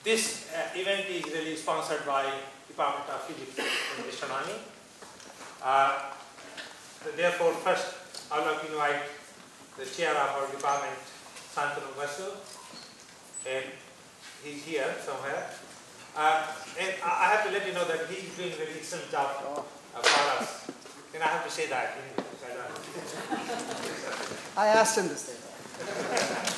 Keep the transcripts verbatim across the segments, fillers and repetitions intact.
this uh, event is really sponsored by Department of Physics and Astronomy. Uh, therefore, first I would like to invite the chair of our department, Santanu Basu, and he's here somewhere. Uh, and I have to let you know that he's doing a very excellent job uh, for us. And I have to say that. I asked him to say that.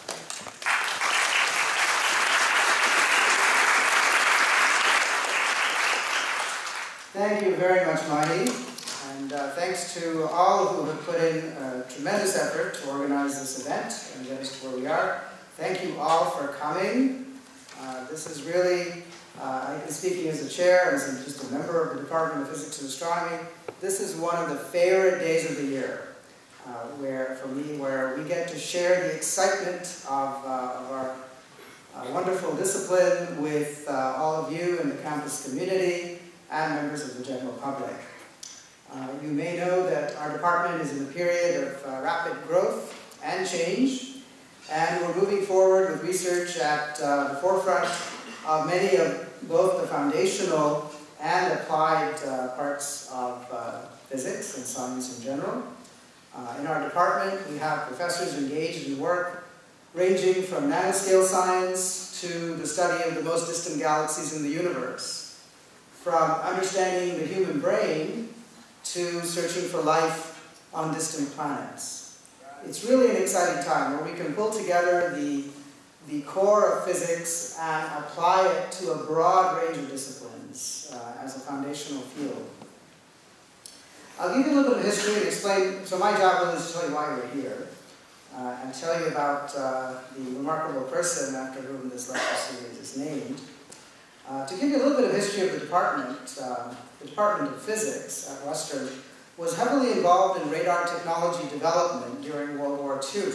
Thank you very much, Marty. And uh, thanks to all who have put in a tremendous effort to organize this event and get us to where we are. Thank you all for coming. Uh, this is really, uh, I've been speaking as a chair and as just a member of the Department of Physics and Astronomy. This is one of the favorite days of the year, uh, where, for me, where we get to share the excitement of, uh, of our uh, wonderful discipline with uh, all of you in the campus community and members of the general public. Uh, you may know that our department is in a period of uh, rapid growth and change, and we're moving forward with research at uh, the forefront of many of both the foundational and applied uh, parts of uh, physics and science in general. Uh, in our department, we have professors engaged in work ranging from nanoscale science to the study of the most distant galaxies in the universe, from understanding the human brain to searching for life on distant planets. It's really an exciting time where we can pull together the, the core of physics and apply it to a broad range of disciplines uh, as a foundational field. I'll give you a little bit of history and explain, so my job is to tell you why we're here uh, and tell you about uh, the remarkable person after whom this lecture series is named. Uh, to give you a little bit of history of the department, uh, the Department of Physics at Western was heavily involved in radar technology development during World War Two.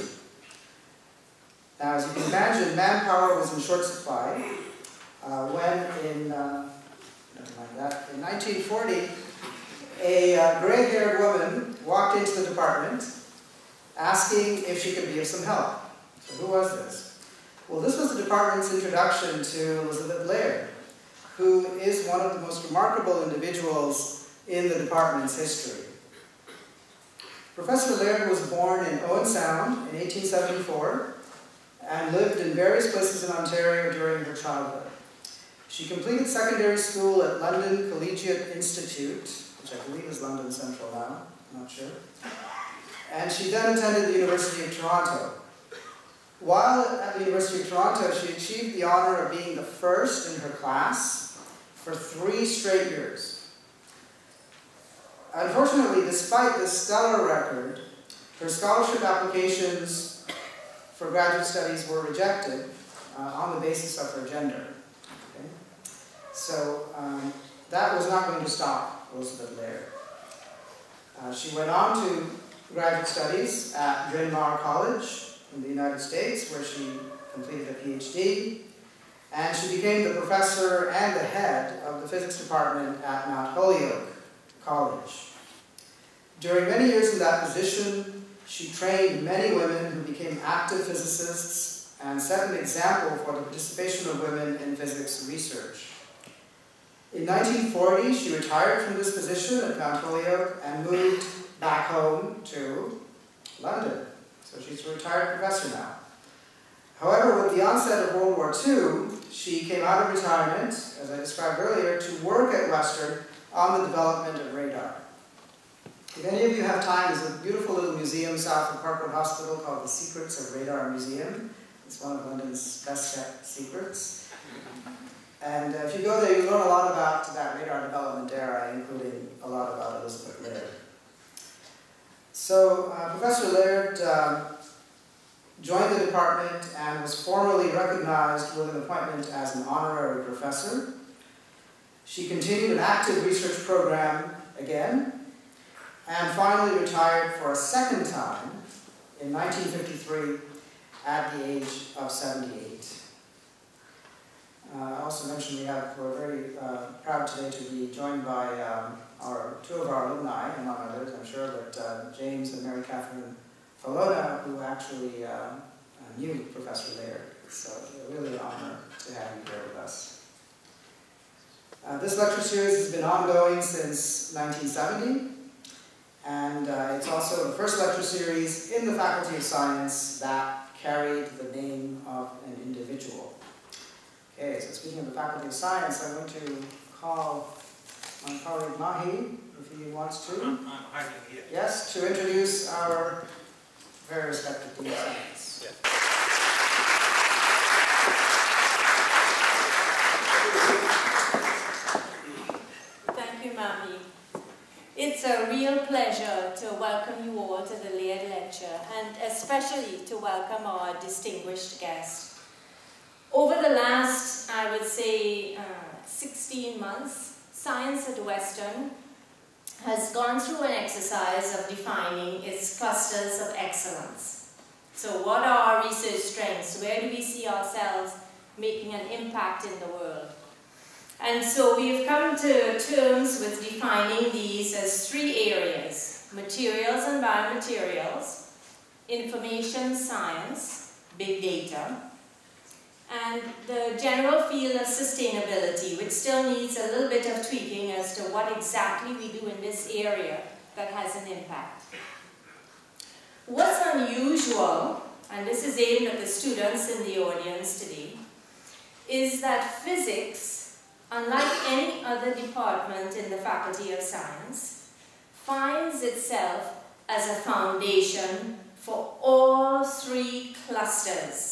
Now, as you can imagine, manpower was in short supply uh, when in, uh, never mind that, in nineteen forty, a uh, gray-haired woman walked into the department asking if she could be of some help. So who was this? Well, this was the department's introduction to Elizabeth Laird, who is one of the most remarkable individuals in the department's history. Professor Laird was born in Owen Sound in eighteen seventy-four and lived in various places in Ontario during her childhood. She completed secondary school at London Collegiate Institute, which I believe is London Central now, I'm not sure. And she then attended the University of Toronto. While at the University of Toronto, she achieved the honor of being the first in her class for three straight years. Unfortunately, despite this stellar record, her scholarship applications for graduate studies were rejected uh, on the basis of her gender. Okay? So um, that was not going to stop Elizabeth Laird. Uh, she went on to graduate studies at Bryn Mawr College in the United States, where she completed a PhD, and she became the professor and the head of the physics department at Mount Holyoke College. During many years in that position, she trained many women who became active physicists and set an example for the participation of women in physics research. In nineteen forty, she retired from this position at Mount Holyoke and moved back home to London. So she's a retired professor now. However, with the onset of World War Two, she came out of retirement, as I described earlier, to work at Western on the development of radar. If any of you have time, there's a beautiful little museum south of Parkwood Hospital called the Secrets of Radar Museum. It's one of London's best-kept secrets. And uh, if you go there, you learn a lot about that radar development era, including a lot about Elizabeth Laird. So uh, Professor Laird uh, joined the department and was formally recognized with an appointment as an honorary professor. She continued an active research program again, and finally retired for a second time in nineteen fifty-three at the age of seventy-eight. Uh, I also mentioned we have, we're very uh, proud today to be joined by um, our, two of our alumni, among others, I'm sure, but uh, James and Mary Catherine Falona, who actually uh, knew Professor Laird. So really an honor to have you here with us. Uh, this lecture series has been ongoing since nineteen seventy, and uh, it's also the first lecture series in the Faculty of Science that carried the name of an individual. Okay, so speaking of the Faculty of Science, I'm going to call my colleague Mahi, if he wants to. I'm, I'm hiding here. Yes, to introduce our very respected Dean of Science. Yeah. Thank you, Mahi. It's a real pleasure to welcome you all to the Laird lecture, and especially to welcome our distinguished guest. Over the last, I would say, uh, sixteen months, science at Western has gone through an exercise of defining its clusters of excellence. So what are our research strengths? Where do we see ourselves making an impact in the world? And so we've come to terms with defining these as three areas: materials and biomaterials, information science, big data, and the general field of sustainability, which still needs a little bit of tweaking as to what exactly we do in this area that has an impact. What's unusual, and this is aimed at the students in the audience today, is that physics, unlike any other department in the Faculty of Science, finds itself as a foundation for all three clusters.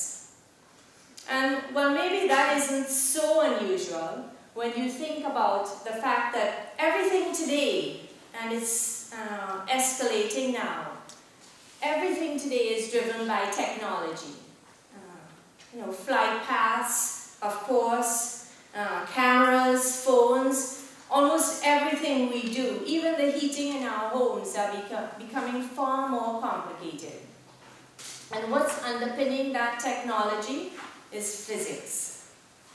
And well, maybe that isn't so unusual when you think about the fact that everything today, and it's uh, escalating now, everything today is driven by technology. Uh, you know, flight paths, of course, uh, cameras, phones, almost everything we do, even the heating in our homes, are become, becoming far more complicated. And what's underpinning that technology is physics.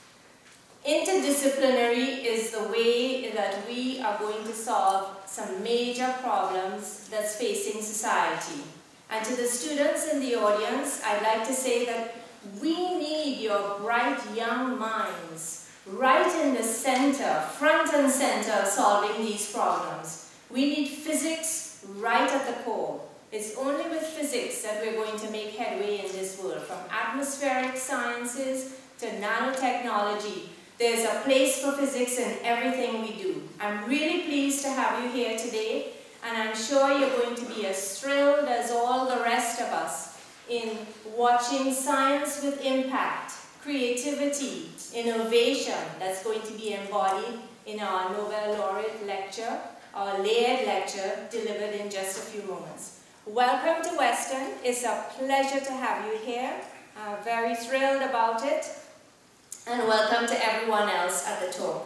Interdisciplinary is the way that we are going to solve some major problems that's facing society. And to the students in the audience, I'd like to say that we need your bright young minds right in the center, front and center of solving these problems. We need physics right at the core. It's only with physics that we're going to make headway in this world, from atmospheric sciences to nanotechnology. There's a place for physics in everything we do. I'm really pleased to have you here today, and I'm sure you're going to be as thrilled as all the rest of us in watching science with impact, creativity, innovation that's going to be embodied in our Nobel Laureate lecture, our Laird lecture, delivered in just a few moments. Welcome to Western. It's a pleasure to have you here. Uh, very thrilled about it. And welcome to everyone else at the talk.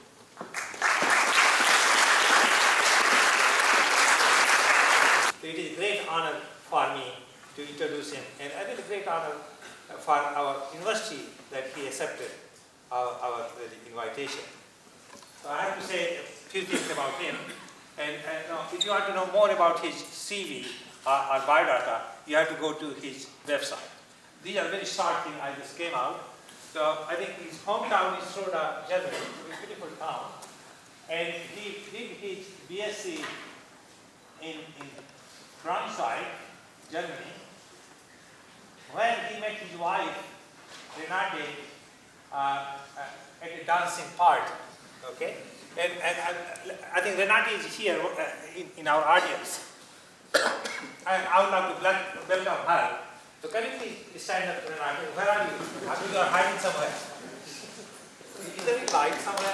It is a great honor for me to introduce him, and I think a great honor for our university that he accepted our, our invitation. So I have to say a few things about him. And, and uh, if you want to know more about his C V or, or biodata, you have to go to his website. These are very short things I just came out. So I think his hometown is Schroeder, Germany, a beautiful town. And he did his B S c in, in Braunschweig, Germany. When he met his wife, Renate, uh, uh, at a dancing party. Okay? And, and, and I think Renate is here uh, in, in our audience. And I would like to welcome her. So can you please stand up, Renate? Where are you? I think you are hiding somewhere. Is there a light somewhere?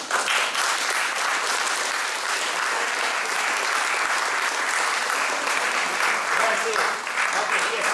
Yes, yes. Okay, yes.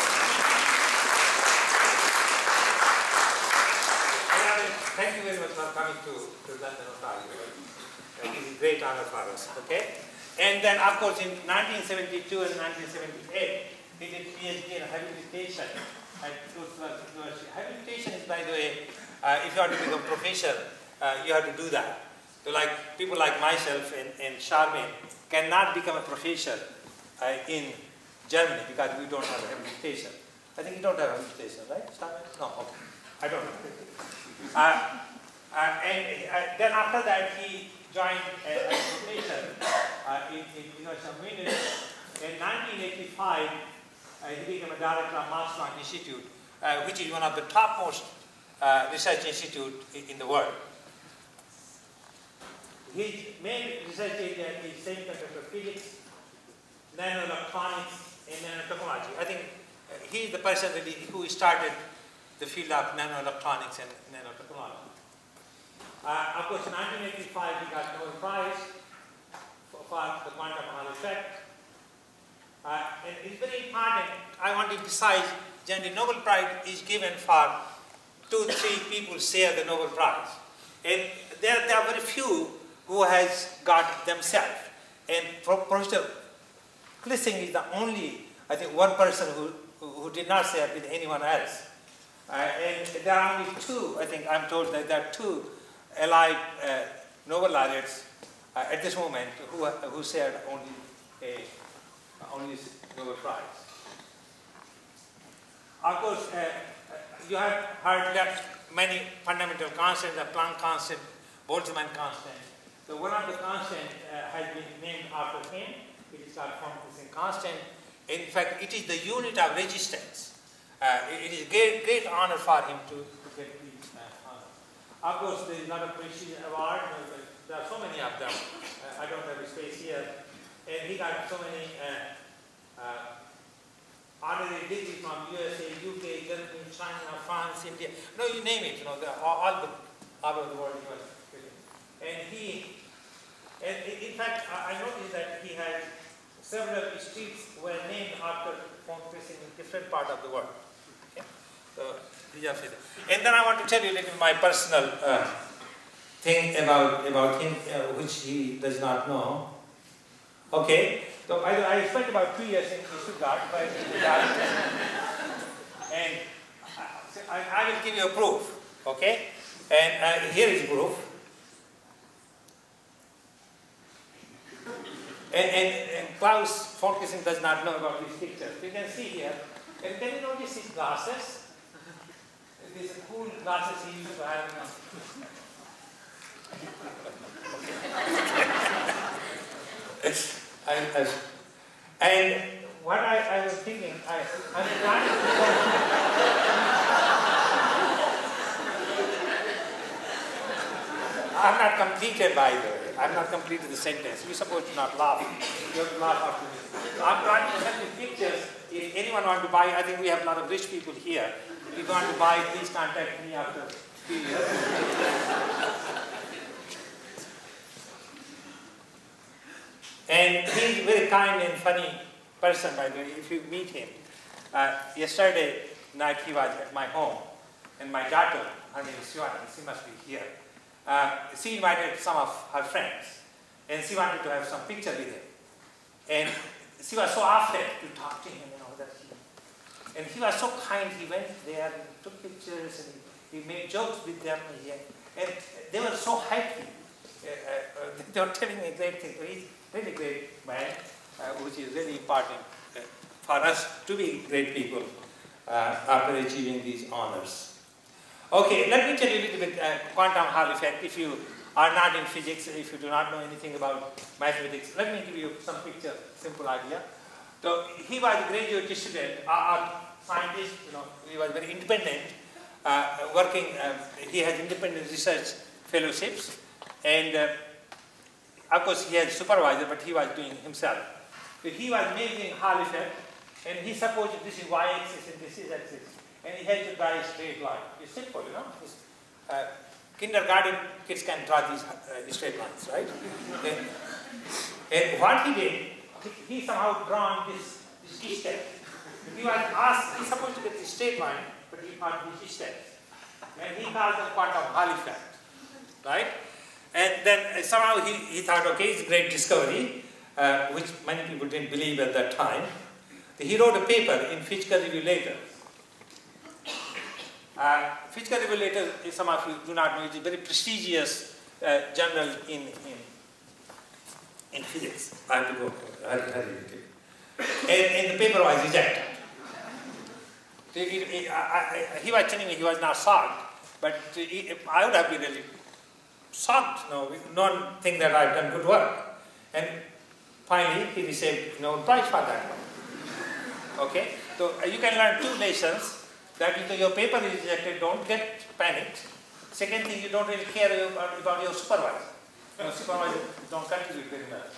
Renate, thank you very much for coming to, to London, Ontario. It is a great honor for us, okay? And then, of course, in nineteen seventy-two and nineteen seventy-eight, he did PhD in habilitation at Roosevelt University. Habilitation is, by the way, uh, if you want to become a professor, uh, you have to do that. So like people like myself and, and Charmaine cannot become a professor uh, in Germany because we don't have habilitation. I think you don't have habilitation, right, Charmaine? No, okay. I don't know. Uh, uh, and uh, then after that, he joined a, a rotation uh, in, in University of Munich. In nineteen eighty-five, uh, he became a director of Max Planck Institute, uh, which is one of the topmost uh, research institutes in, in the world. His main research area is semiconductor physics, nanoelectronics, and nanotechnology. I think uh, he is the person really who started the field of nanoelectronics and nanotechnology. Uh, of course, in nineteen eighty-five, he got Nobel Prize for, for the quantum Hall effect. Uh, and it's very important, I want to emphasize, generally Nobel Prize is given for two, three people share the Nobel Prize. And there, there are very few who has got themselves. And Professor Klitzing is the only, I think, one person who, who, who did not share with anyone else. Uh, and there are only two, I think I'm told that there are two allied uh, Nobel laureates uh, at this moment who, who shared only a only Nobel Prize. Of course, uh, you have heard that many fundamental constants, the Planck constant, Boltzmann constant. So one of the constants uh, has been named after him. It is called von Klitzing constant. In fact, it is the unit of resistance. Uh, it is a great, great honor for him to, to get these uh, honors. Of course, there is another prestigious award. There are so many of them. Uh, I don't have a space here. And he got so many uh, uh, honorary degrees from U S A, U K, Germany, China, France, India. No, you name it. You know, all, all the all over the world. He was and he, and in fact, I noticed that he had several streets were named after von Klitzing in different part of the world. Okay? So these are and then I want to tell you a little my personal uh, thing about about him, uh, which he does not know. Okay, so I, I spent about two years in Stuttgart, and I, I will give you a proof, okay? And uh, here is proof. And, and, and Klaus von Klitzing does not know about these pictures. You can see here. And can you notice his glasses? These cool glasses he used to have. I, I, and what I, I was thinking, I, I'm trying to I'm not completed, by the way. I'm not completed the sentence. You're supposed to not laugh. You have to laugh after me. I'm trying to send you pictures. If anyone wants to buy, I think we have a lot of rich people here. If you want to buy, please contact me after a few years. And he's a very kind and funny person, by the way, if you meet him. Uh, yesterday night he was at my home, and my daughter, her name is Siwan, she must be here. Uh, she invited some of her friends, and she wanted to have some picture with him. And she was so afraid to talk to him and all that. And he was so kind, he went there and took pictures, and he, he made jokes with them, and they were so happy. Uh, uh, they were telling me great things. He's really great man, uh, which is really important uh, for us to be great people uh, after achieving these honors. Okay, let me tell you a little bit uh, quantum Hall effect. If you are not in physics, if you do not know anything about mathematics, let me give you some picture, simple idea. So he was a graduate student, a uh, scientist, you know, he was very independent, uh, working, um, he has independent research fellowships, and uh, of course he had a supervisor, but he was doing himself. So he was measuring Hall effect, and he supposed this is y-axis and this is x-axis, and he had to draw a straight line. It's simple, you know. Uh, kindergarten kids can draw these uh, straight lines, right? and, and what he did, he, he somehow drawn this, this distance. He was asked, he's supposed to get this straight line, but he found this distance. And he called the quantum Hall effect, right? And then uh, somehow he, he thought, okay, it's a great discovery, uh, which many people didn't believe at that time. He wrote a paper in Physical Review later. Uh, Physical Review later, some of you do not know, it's a very prestigious uh, journal in, in, in physics. I have to go, hurry, hurry. And, and the paper was rejected. It, it, it, I, I, he was telling me he was now shocked, but he, I would have been really shocked, no, not think that I've done good work. And finally, he received Nobel Prize for that one. Okay, so uh, you can learn two lessons. That if your paper is rejected, don't get panicked. Second thing, you don't really care about, about your supervisor. Your supervisor don't contribute very much.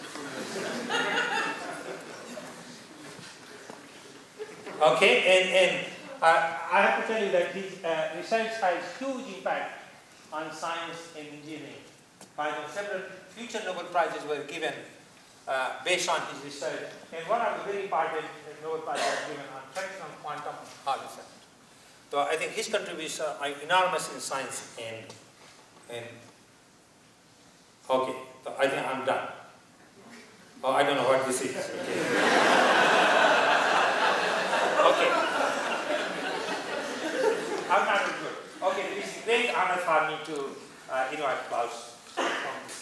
Okay, and, and uh, I have to tell you that his uh, research has huge impact on science and engineering. By the several future Nobel Prizes were given uh, based on his research, and one of the very important Nobel Prizes were given on fractional quantum Hall effect. So I think his contributions are enormous in science and, and okay, so I think I'm done. Oh, I don't know what this is. Okay. Okay. I'm not good. Okay, it is a great honor for me to uh, invite Klaus from this.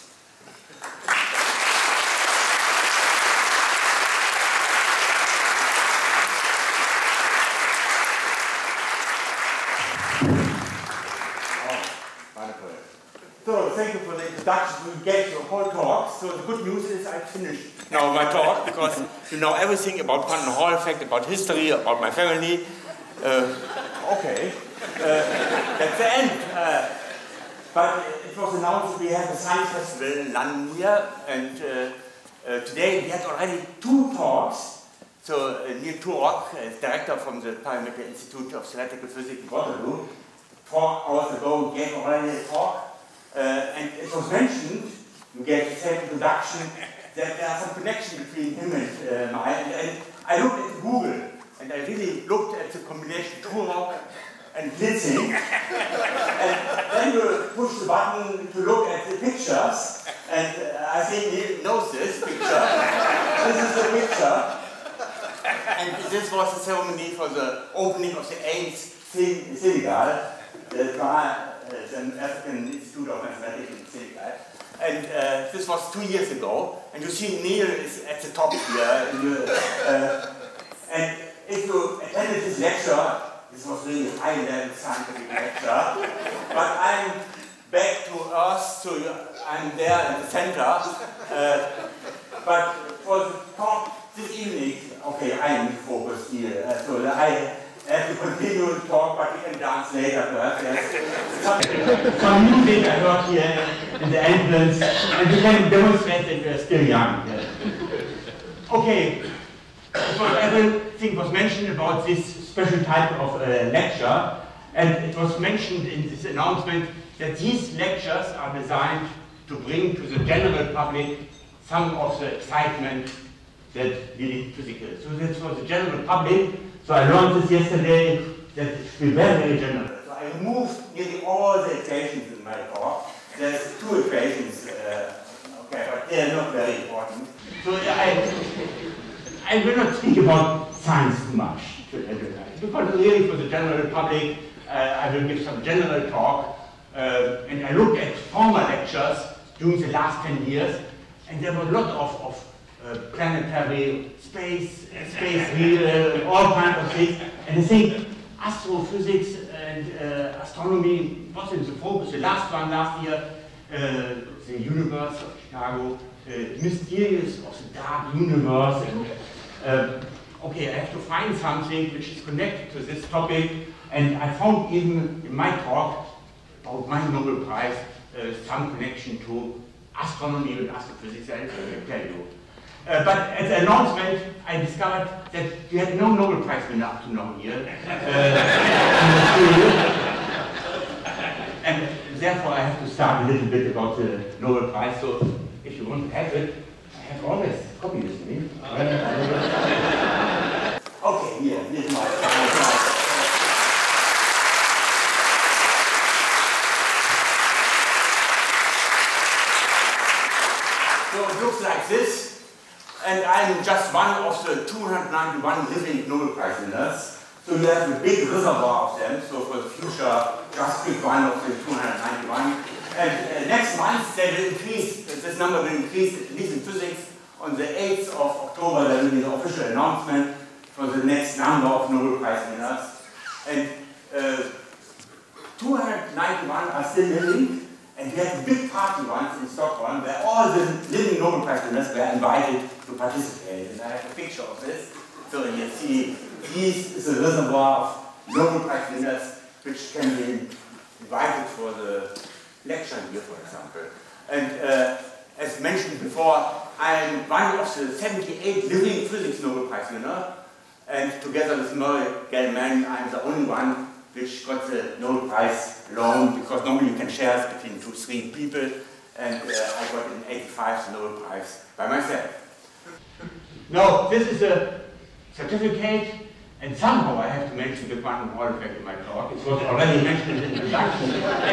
So, thank you for the introduction. We gave the whole talk. So, the good news is I finished now my talk because you know everything about quantum Hall effect, about history, about my family. Uh, okay, uh, that's the end. Uh, but it was announced we have a science festival in London here, and uh, uh, today we had already two talks. So, uh, Neil Turok, uh, director from the Parameter Institute of Theoretical Physics in Waterloo, four hours ago gave already a talk. Uh, and it was mentioned, you gave the same introduction, that there are some connection between him and uh, mine. And I looked at Google, and I really looked at the combination Turok and Klitzing. And then you push the button to look at the pictures, and uh, I think he knows this picture. This is the picture. And this was the ceremony for the opening of the eighth Senegal. The the African Institute of Mathematics in Senegal. And uh, this was two years ago. And you see Neil is at the top here. And, you, uh, and if you attended this lecture, this was really high-level scientific lecture. But I'm back to Earth, so you, I'm there in the center. Uh, but for the talk this evening, okay, I'm focused here. Uh, so I I have to continue to talk, but we can dance later perhaps. Yes. Some music I heard here in the entrance, and we can demonstrate that we are still young. Yes. Okay, so everything was mentioned about this special type of uh, lecture, and it was mentioned in this announcement that these lectures are designed to bring to the general public some of the excitement that really physical. So that's for the general public. So I learned this yesterday, that it should be very, very general. So I removed nearly all the equations in my talk. There's two equations, uh, okay, but they are not very important. So I, I will not speak about science too much to advertise, because really for the general public, uh, I will give some general talk. Uh, and I looked at former lectures during the last ten years, and there were a lot of, of Uh, planetary space, uh, space real, uh, all kinds of things. And I think astrophysics and uh, astronomy was in the focus. The last one last year, uh, the universe of Chicago, uh, mysterious of the dark universe. And, uh, okay, I have to find something which is connected to this topic. And I found even in my talk about my Nobel Prize uh, some connection to astronomy and astrophysics. I can tell you. Uh, but at the announcement, I discovered that you had no Nobel Prize winner up to now here. Uh, and therefore, I have to start a little bit about the Nobel Prize. So, if you want to have it, I have always a copy with me. Okay, here, this is my. So it looks like this. And I'm just one of the two hundred ninety-one living Nobel Prize winners. So you have a big reservoir of them. So for the future, just pick one of the two hundred ninety-one. And uh, next month, they will increase, this number will increase, at least in physics. On the eighth of October, there will be the official announcement for the next number of Nobel Prize winners. And uh, two hundred ninety-one are still living, and we had a big party once in Stockholm where all the living Nobel Prize winners were invited to participate. And I have a picture of this. So you see, this is a reservoir of Nobel Prize winners which can be invited for the lecture here, for example. And uh, as mentioned before, I'm one of the seventy-eight living physics Nobel Prize winners. And together with Murray Gell-Mann, I'm the only one which got the Nobel Prize alone, because normally you can share it between two, three people, and uh, I got in eighty-five the Nobel Prize by myself. Now, this is a certificate, and somehow I have to mention the quantum Hall effect in my talk. It was already mentioned in the introduction.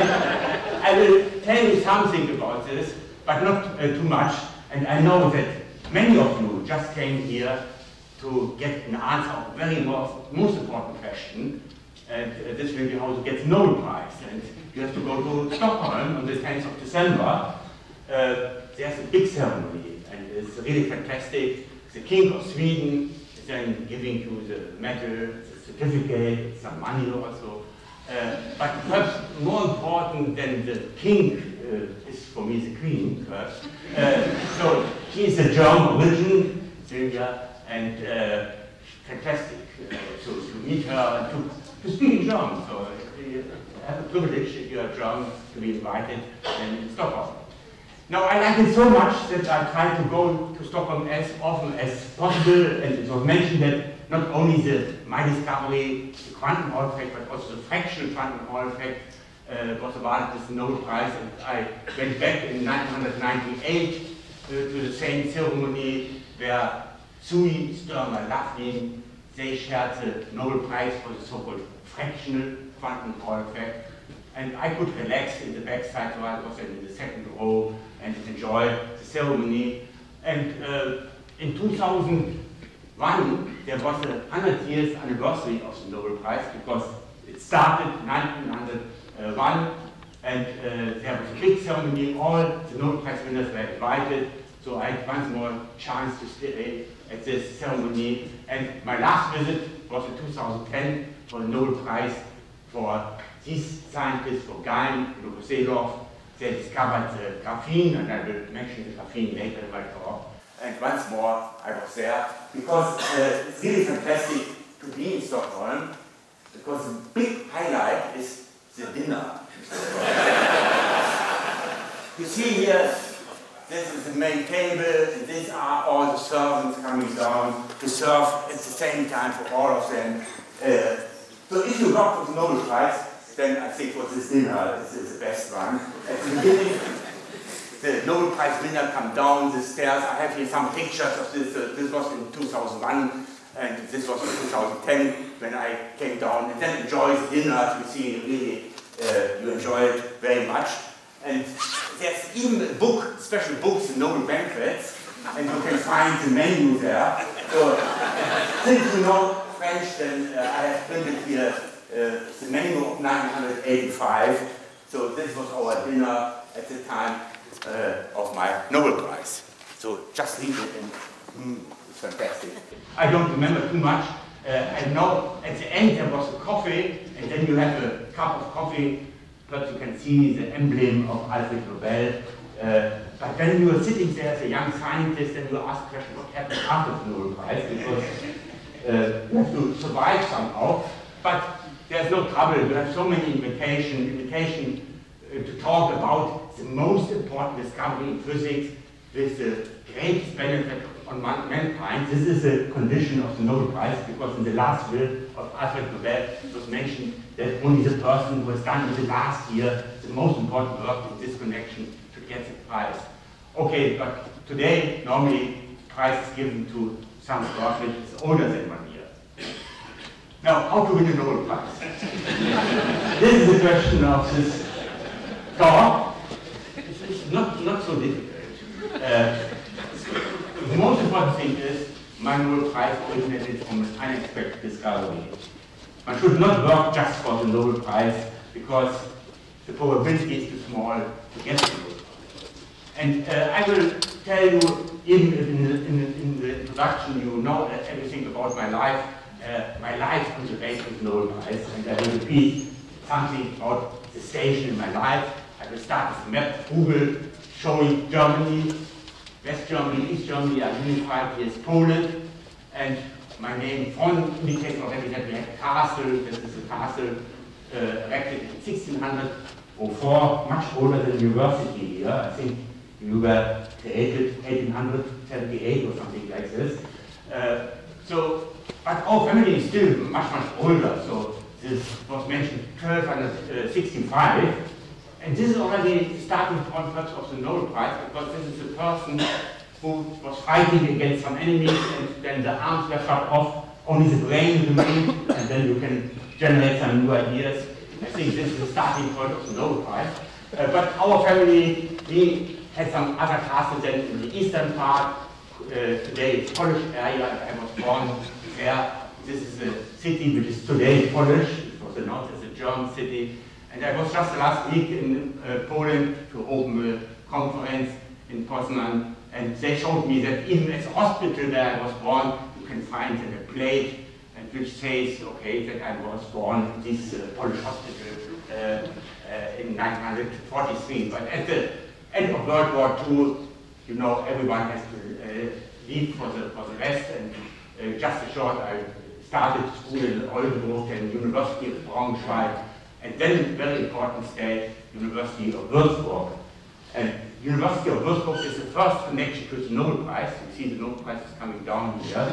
And I will tell you something about this, but not uh, too much. And I know that many of you just came here to get an answer of a very most, most important question. And uh, this will be how to get the Nobel Prize. And you have to go to Stockholm on the tenth of December. Uh, there's a big ceremony, and it's really fantastic. The King of Sweden is then giving you the medal, the certificate, some money also. Uh, but perhaps more important than the king uh, is for me the queen, perhaps. Uh, so she is a German origin, Sylvia, and uh, fantastic uh, to, to meet her and to, to speak in German. So you have a privilege if you are German to be invited in Stockholm. Now, I like it so much that I try to go to Stockholm as often as possible, and it was mentioned that not only the, my discovery, the quantum Hall effect, but also the fractional quantum Hall effect uh, was awarded with the Nobel Prize, and I went back in nineteen ninety-eight uh, to the same ceremony where Sui, Sturmer, Laughlin, they shared the Nobel Prize for the so-called fractional quantum Hall effect. And I could relax in the backside while I was in the second row and enjoy the ceremony. And uh, in two thousand one, there was a hundred years anniversary of the Nobel Prize, because it started in nineteen oh one, and uh, there was a big ceremony. All the Nobel Prize winners were invited, so I had once more chance to stay at this ceremony. And my last visit was in two thousand ten for the Nobel Prize for these scientists, for Geim and Lokoselov. They discovered the graphene, and I will mention the graphene later in my talk. And once more, I was there, because uh, it's really fantastic to be in Stockholm, because the big highlight is the dinner. You see here, this is the main table, and these are all the servants coming down to serve at the same time for all of them. Uh, so if you got for the Nobel Prize, then I think for this dinner, this is the best one. At the beginning, the Nobel Prize winner come down the stairs. I have here some pictures of this. Uh, this was in two thousand one, and this was in two thousand ten when I came down. And then enjoy the dinner. You see, really, uh, you enjoy it very much. And there's even a book, special books, the Nobel Banquets, and you can find the menu there. So, since you know French, then uh, I have printed here uh, the menu of nineteen eighty-five. So this was our dinner at the time uh, of my Nobel Prize. So just read it, and mm, it's fantastic. I don't remember too much. Uh, I know at the end there was a coffee, and then you have a cup of coffee. But you can see the emblem of Alfred Nobel. Uh, but when you are sitting there as a young scientist, and you ask the question, what happened after the Nobel Prize? Because uh, you have to survive somehow. But there's no trouble. You have so many invitations invitation, uh, to talk about the most important discovery in physics with the greatest benefit on mankind. This is a condition of the Nobel Prize, because in the last will of Alfred Nobel it was mentioned that only the person who has done in the last year the most important work in this connection should get the prize. Okay, but today normally prize is given to some work which is older than one year. Now, how to win a Nobel Prize? This is the question of this talk. It's, it's not, not so difficult. Uh, the most important thing is my Nobel Prize originated from an unexpected discovery. One should not work just for the Nobel Prize, because the probability is too small to get the Nobel Prize. And uh, I will tell you, even if in the, in, the, in the introduction you know everything about my life uh, my life on the base of the Nobel Prize, and I will repeat something about the station in my life. I will start with a map, Google, showing Germany, West Germany, East Germany are unified. Here is Poland, and my name Von indicates already that we have a castle. This is a castle uh, erected in sixteen oh four, much older than the university here. I think you were created eighteen seventy-eight or something like this. Uh, so, but our family is still much, much older. So this was mentioned twelve sixty-five. And this is already starting point perhaps of the Nobel Prize, because this is the person who was fighting against some enemies, and then the arms were shot off, only the brain remained, and then you can generate some new ideas. I think this is the starting point of the Nobel Prize. Uh, but our family, we had some other castles then in the eastern part. Uh, today it's Polish area, I was born there. This is a city which is today Polish. It was announced as a German city. And I was just last week in uh, Poland to open a conference in Poznan, and they showed me that even at the hospital where I was born, you can find a plate and which says, okay, that I was born in this uh, Polish hospital uh, uh, in nineteen forty-three. But at the end of World War Two, you know, everyone has to uh, leave for the, for the rest, and uh, just a short, I started school in Oldenburg and University of Braunschweig. And then, very important state, University of Würzburg. And University of Würzburg is the first connection to the Nobel Prize. You see the Nobel Prize is coming down here.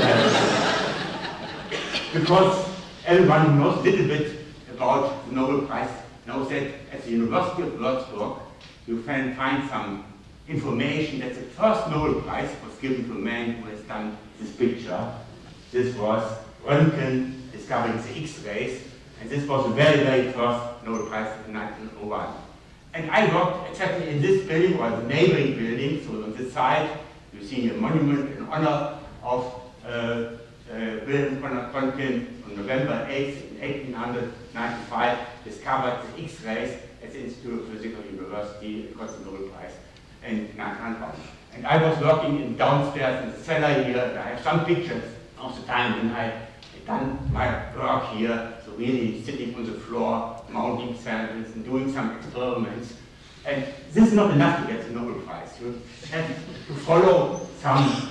Because everyone who knows a little bit about the Nobel Prize knows that at the University of Würzburg, you can find some information that the first Nobel Prize was given to a man who has done this picture. This was Röntgen discovering the X-rays. And this was the very, very first Nobel Prize in nineteen oh one. And I worked exactly in this building, or the neighboring building. So on this side, you see a monument in honor of uh, uh, Wilhelm von Röntgen on November eighth, eighteen ninety-five, discovered the X-rays at the Institute of Physical University, and got the Nobel Prize in nineteen oh one. And I was working in downstairs in the cellar here, and I have some pictures of the time when I had done my work here. Really sitting on the floor, mounting samples and doing some experiments. And this is not enough to get the Nobel Prize. You have to follow some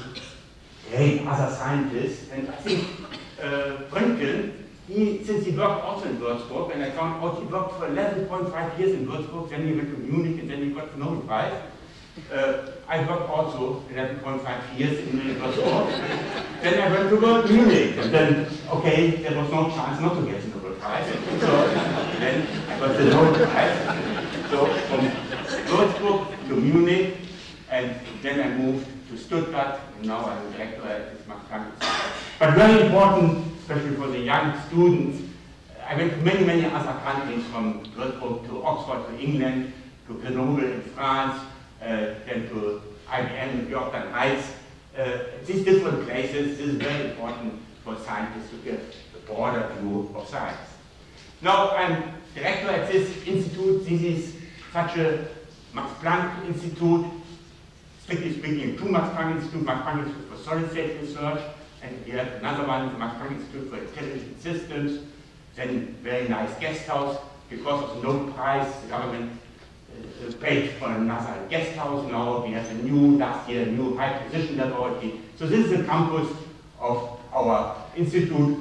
great other scientists. And I think uh, Röntgen, he, since he worked also in Würzburg, and I found out he worked for eleven point five years in Würzburg, then he went to Munich, and then he got the Nobel Prize. Uh, I worked also eleven point five years in Würzburg. Then I went to Munich, and then, okay, there was no chance not to get the Nobel Prize. So then I got the Nobel Prize. So from Würzburg to Munich, and then I moved to Stuttgart, and now I'm a director at this Max Planck Institute. But very important, especially for the young students, I went to many, many other countries, from Würzburg to Oxford to England, to Grenoble in France, Uh, then to I B M in Yorktown Heights. Uh, these different places, this is very important for scientists to get a broader view of science. Now, I'm director at this institute. This is such a Max Planck Institute, strictly speaking, two Max Planck Institute, Max Planck Institute for Solid State Research, and we have another one, the Max Planck Institute for Intelligent Systems, then very nice guest house. Because of the Nobel Prize, the government Uh, paid for another guest house now. We have a new, last year, a new high precision laboratory. So this is the campus of our institute.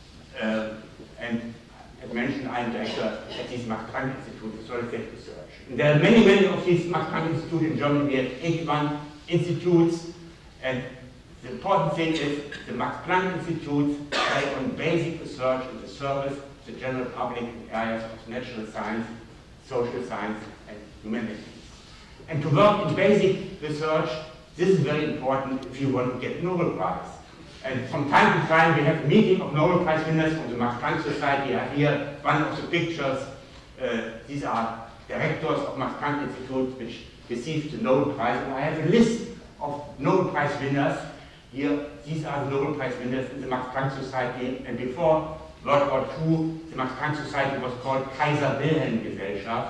Uh, and as mentioned, I'm director at this Max Planck Institute for Solid State Research. And there are many, many of these Max Planck Institutes in Germany. We have eighty-one institutes. And the important thing is the Max Planck Institutes carry on basic research in the service of the general public in areas of natural science, social science, and humanities. And to work in basic research, this is very important if you want to get Nobel Prize. And from time to time we have a meeting of Nobel Prize winners from the Max Planck Society. I have here one of the pictures. Uh, these are directors of Max Planck Institute which received the Nobel Prize. And I have a list of Nobel Prize winners. Here, these are the Nobel Prize winners in the Max Planck Society. And before World War Two, the Max Planck Society was called Kaiser Wilhelm Gesellschaft.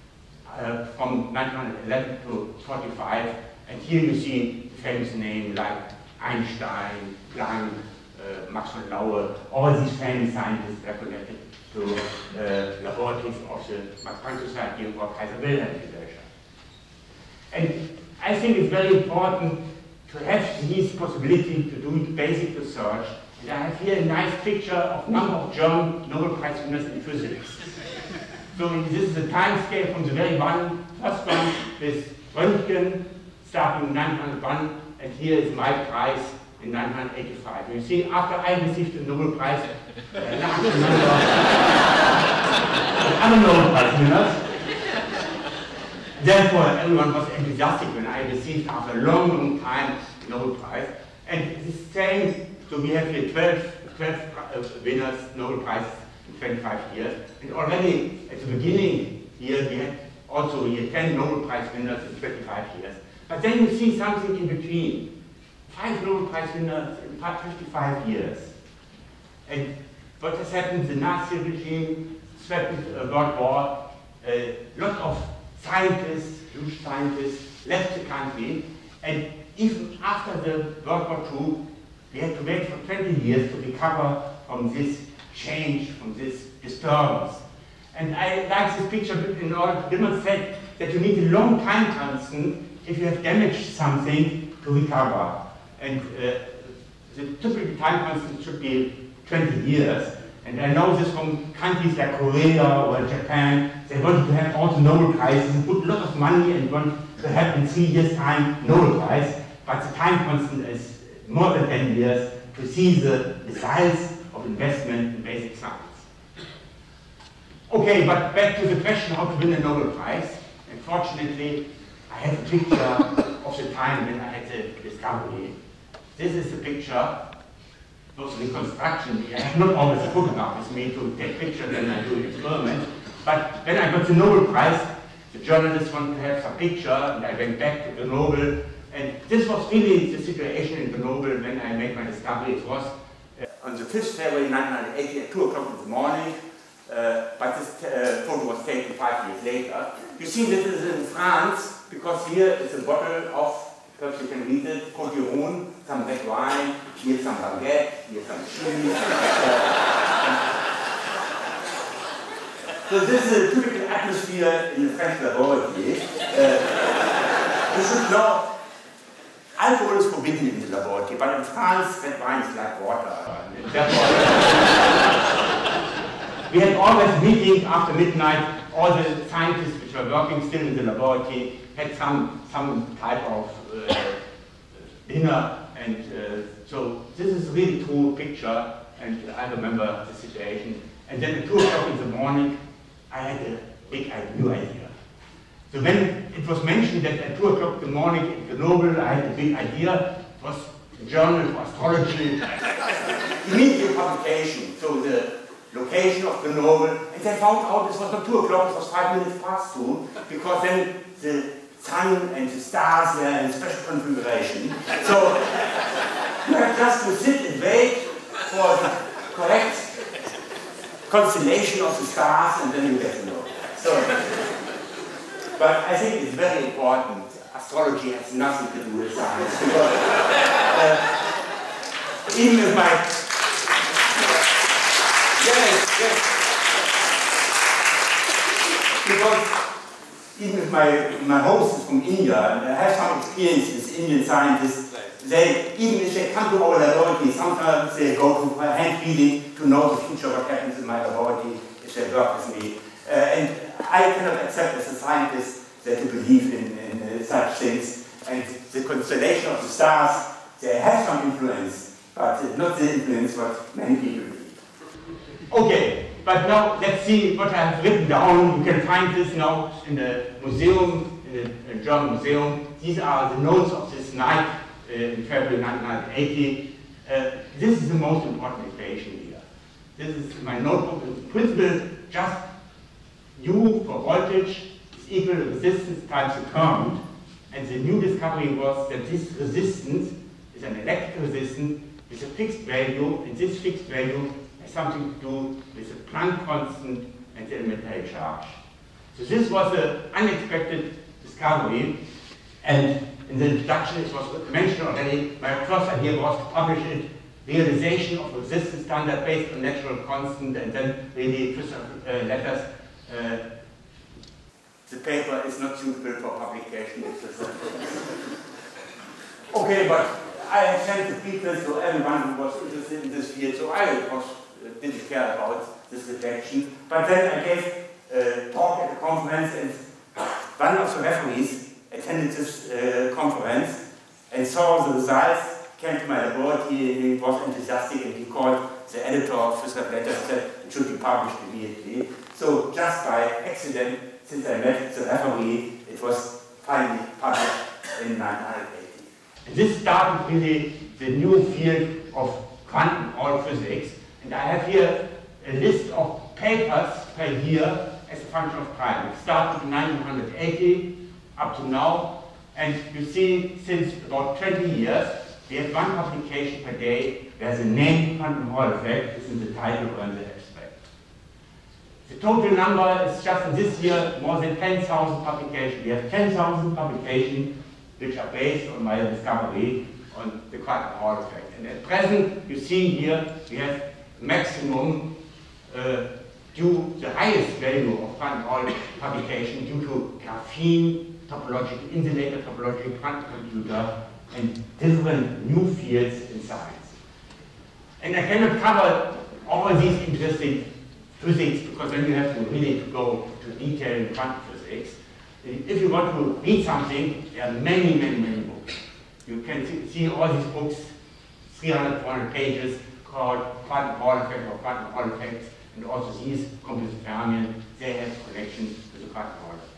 Uh, from nineteen eleven to forty-five, and here you see famous names like Einstein, Planck, uh, Max von Laue, all these famous scientists were connected to uh, laboratories of the Max Planck Society or Kaiser Wilhelm Gesellschaft. And I think it's very important to have this possibility to do basic research. And I have here a nice picture of a number of German Nobel Prize winners in physics. So this is a time scale from the very one, first one with Röntgen starting in nineteen hundred one, and here is my prize in nineteen hundred eighty-five. You see, after I received the Nobel Prize, uh, a large number of other Nobel Prize winners. Therefore, everyone was enthusiastic when I received, after a long, long time, the Nobel Prize. And the same, so we have here twelve, twelve uh, winners, Nobel Prizes in twenty-five years. And already at the beginning here, we had also here ten Nobel Prize winners in twenty-five years. But then you see something in between. Five Nobel Prize winners in fifty-five years. And what has happened? The Nazi regime threatened a world war. A lot of scientists, huge scientists, left the country. And even after the World War Two, we had to wait for twenty years to recover from this change, from this disturbance. And I like this picture in order to demonstrate that you need a long time constant if you have damaged something to recover. And uh, the typical time constant should be twenty years. And I know this from countries like Korea or Japan. They wanted to have all the Nobel Prizes and put a lot of money and want to have in three years' time Nobel Prize. But the time constant is more than ten years to see the results of investment in basic science. Okay, but back to the question how to win a Nobel Prize. Unfortunately, I have a picture of the time when I had the discovery. This is the picture. Was the construction. I have not always a photograph with me to take pictures when I do an experiment. But when I got the Nobel Prize, the journalists wanted to have some picture, and I went back to the Nobel. And this was really the situation in the Nobel when I made my discovery. It was uh, on the fifth February nineteen hundred eighty at two o'clock in the morning. Uh, but this uh, photo was taken five years later. You see this is in France, because here is a bottle of, perhaps you can read it, Côte some red wine, here's some baguette, here's some cheese. Uh, so this is a typical atmosphere in the French laboratory. Uh, you should know, alcohol is forbidden in the laboratory, but in France, red wine is like water. We had always meetings after midnight. All the scientists which were working still in the laboratory had some, some type of uh, dinner. And uh, so this is a really true picture, and I remember the situation. And then at two o'clock in the morning, I had a big new idea. So when it was mentioned that at two o'clock in the morning at the Nobel, I had a big idea, it was a journal for astrology. Immediate publication, so the location of the Nobel, and they found out this was not two o'clock, it was five minutes past two, because then the sun and the stars were in special configuration. So you have just to sit and wait for the correct constellation of the stars, and then you get to know. So, but I think it's very important. Astrology has nothing to do with science, because uh, even if my yes, yes, because even if my, my host is from India, and I have some experience with Indian scientists, they, even if they come to our laboratory, sometimes they go to hand feeding to know the future what happens in my laboratory if they work with me. Uh, and I cannot accept as a scientist that you believe in, in uh, such things. And the constellation of the stars, they have some influence, but not the influence what many people believe. Okay. But now let's see what I have written down. You can find this now in the museum, in the German museum. These are the notes of this night uh, in February nineteen eighty. Uh, this is the most important equation here. This is my notebook. In principle, just U for voltage is equal to resistance times the current. And the new discovery was that this resistance is an electrical resistance with a fixed value, and this fixed value something to do with the Planck constant and the elementary charge. So this was an unexpected discovery, and in the introduction it was mentioned already, my first idea was to publish it realization of resistance standard based on natural constant, and then really twist of uh, letters. Uh, the paper is not suitable for publication. Okay, but I have sent the people to everyone who was interested in this field, so I was, uh, didn't care about this reflection. But then I gave a talk at a conference, and one of the referees attended this uh, conference and saw the results, came to my laboratory, he was enthusiastic, and he called the editor of this letter and said it should be published immediately. So just by accident, since I met the referee, it was finally published in nineteen eighty. And this started really the new field of quantum Hall physics. And I have here a list of papers per year as a function of time. It started in nineteen eighty up to now. And you see, since about twenty years, we have one publication per day where the name quantum Hall effect is in the title or in the abstract. The total number is just in this year more than ten thousand publications. We have ten thousand publications which are based on my discovery on the quantum Hall effect. And at present, you see here, we have maximum uh, due the highest value of quantum Hall publication due to graphene, topological insulator, topological quantum computer, and different new fields in science. And I cannot cover all these interesting physics because then you have to really go to detail in quantum physics. If you want to read something, there are many, many, many books. You can see, see all these books, three hundred, four hundred pages, called Quantum Hall Effect or Quantum Hall Effects, and also these composite fermions, they have connections with the Quantum Hall Effect.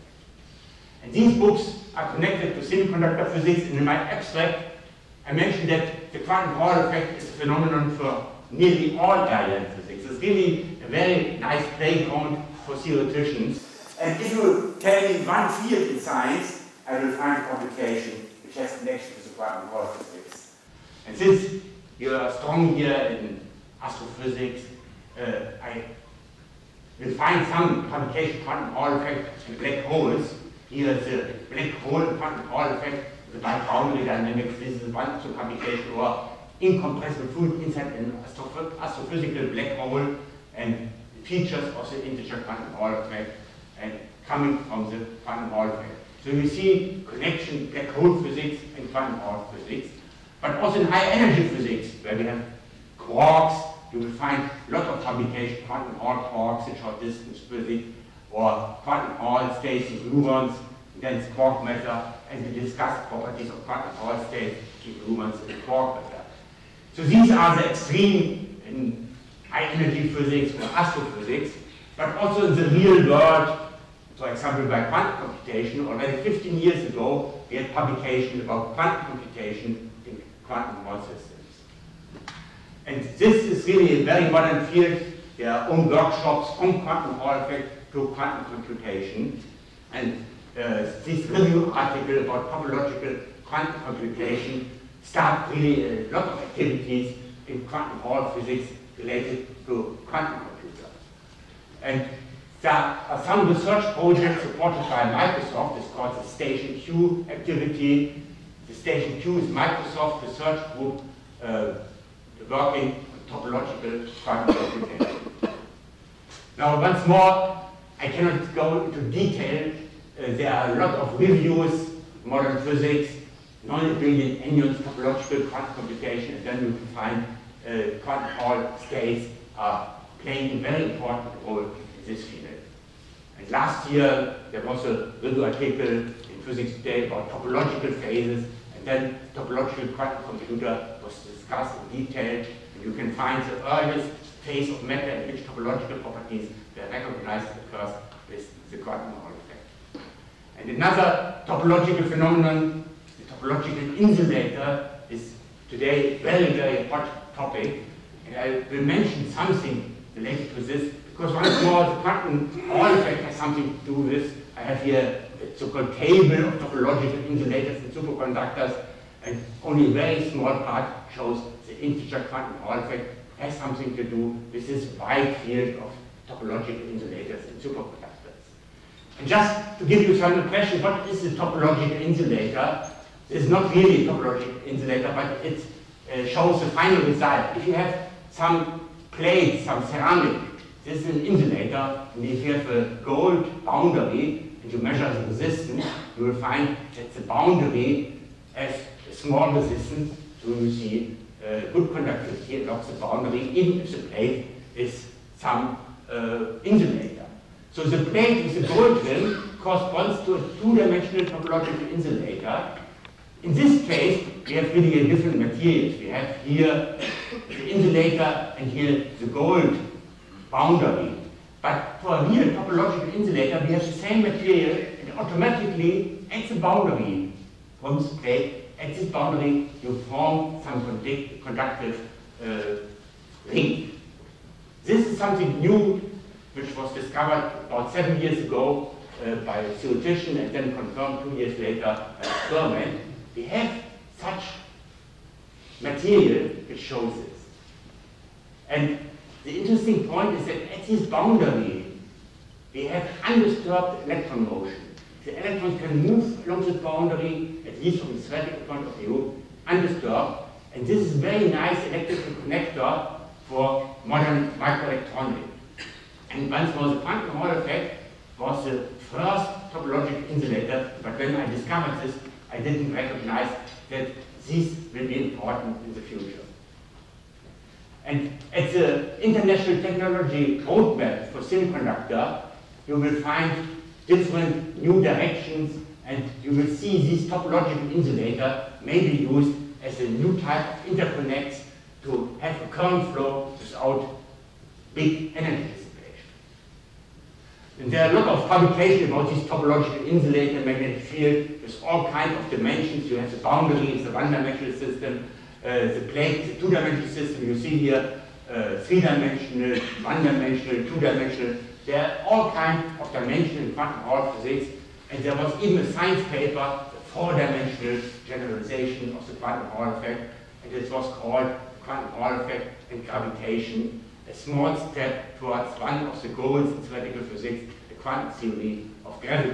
And these books are connected to semiconductor physics, and in my abstract, I mentioned that the Quantum Hall Effect is a phenomenon for nearly all area in physics. It's really a very nice playground for theoreticians. And if you tell me one field in science, I will find a publication which has connection with the quantum Hall physics. And since you are strong here in astrophysics, uh, I will find some publication quantum Hall effect and black holes. Here is the black hole quantum Hall effect, the boundary dynamics. This is one of the publication, or incompressible fluid inside an astroph astrophysical black hole, and features of the integer quantum Hall effect, and coming from the quantum Hall effect. So you see connection black hole physics and quantum Hall physics, but also in high energy physics, where we have quarks, you will find a lot of publication, quantum Hall quarks in short distance physics, or quantum Hall states in gluons, dense quark matter, and we discussed properties of quantum Hall states in gluons and quark matter. So these are the extreme in high energy physics or astrophysics, but also in the real world. For example, by quantum computation, already fifteen years ago, we had publication about quantum computation in quantum Hall systems. And this is really a very modern field. There are own workshops from quantum Hall effect to quantum computation. And uh, this review article about topological quantum computation start really a lot of activities in quantum Hall physics related to quantum computers. And there are some research projects supported by Microsoft. It's called the Station Q activity. The Station Q is Microsoft research group uh, working on topological quantum computation. Now, once more, I cannot go into detail. Uh, there are a lot of reviews, modern physics, non-billion anyons topological quantum computation, and then you can find uh, quantum Hall states are playing a very important role in this field. And last year, there was a review article in Physics Today about topological phases, and then topological quantum computer was discussed in detail, and you can find the earliest phase of matter in which topological properties were recognized occurs with the quantum Hall effect. And another topological phenomenon, the topological insulator, is today a very, very hot topic, and I will mention something related to this, because once more the quantum Hall effect has something to do with this. I have here a so-called table of topological insulators and superconductors, and only a very small part shows the integer quantum Hall effect has something to do with this wide field of topological insulators and superconductors. And just to give you some impression, what is the topological insulator? It's not really a topological insulator, but it's uh, shows the final result. If you have some plate, some ceramic, this is an insulator, and if you have a gold boundary and you measure the resistance, you will find that the boundary has a small resistance, so you see uh, good conductivity along the boundary, even if the plate is some uh, insulator. So the plate with the gold rim corresponds to a two-dimensional topological insulator. In this case, we have really a different materials. We have here the insulator and here the gold boundary. But for a real topological insulator, we have the same material, and automatically at the boundary from this plate, at this boundary, you form some conduct conductive uh, ring. This is something new which was discovered about seven years ago uh, by a theoretician and then confirmed two years later by experiment. We have such material which shows this. And the interesting point is that at this boundary, we have undisturbed electron motion. The electrons can move along this boundary, at least from the theoretical point of view, undisturbed. And this is a very nice electrical connector for modern microelectronics. And once more, the quantum Hall effect was the first topological insulator, but when I discovered this, I didn't recognize that these will be important in the future. And at the International Technology Roadmap for Semiconductor, you will find different new directions, and you will see this topological insulator may be used as a new type of interconnects to have a current flow without big energy dissipation. And there are a lot of publications about this topological insulator magnetic field with all kinds of dimensions. You have the boundary, it's a one-dimensional system, uh, the plate, the two-dimensional system. You see here uh, three-dimensional, one-dimensional, two-dimensional. There are all kinds of dimensions in quantum Hall physics, and there was even a science paper, a four-dimensional generalization of the quantum Hall effect, and it was called quantum Hall effect and gravitation, a small step towards one of the goals in theoretical physics, the quantum theory of gravity.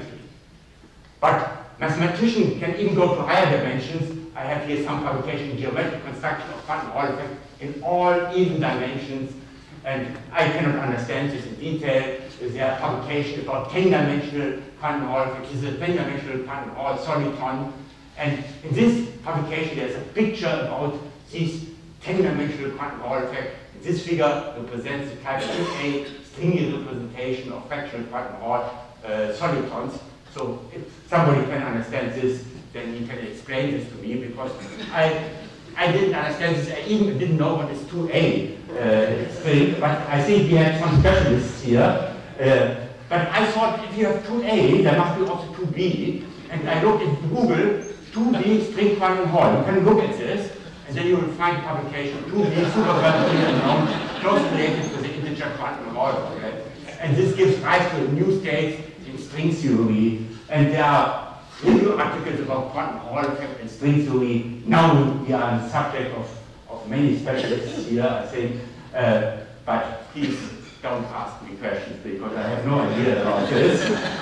But mathematicians can even go to higher dimensions. I have here some publication in geometric construction of quantum Hall effect in all even dimensions, and I cannot understand this in detail. There are publications about ten-dimensional quantum Hall effect. This is a ten-dimensional quantum Hall soliton, and in this publication there's a picture about this ten-dimensional quantum Hall effect. This figure represents the type two A stringy representation of fractional quantum Hall uh, solitons. So if somebody can understand this, then he can explain this to me, because I I didn't understand this. I even didn't know what is two A uh, string, but I think we have some specialists here. Uh, but I thought if you have two A, there must be also two B. And I looked into Google, two B string quantum Hall. You can look at this, and then you will find publication two B superquantum amount closely related to the integer quantum Hall project. And this gives rise to a new state in string theory. And there are review articles about quantum Hall effect and string theory. Now we are on the subject of, of many specialists here, I think. Uh, but please don't ask me questions, because I have no idea about this.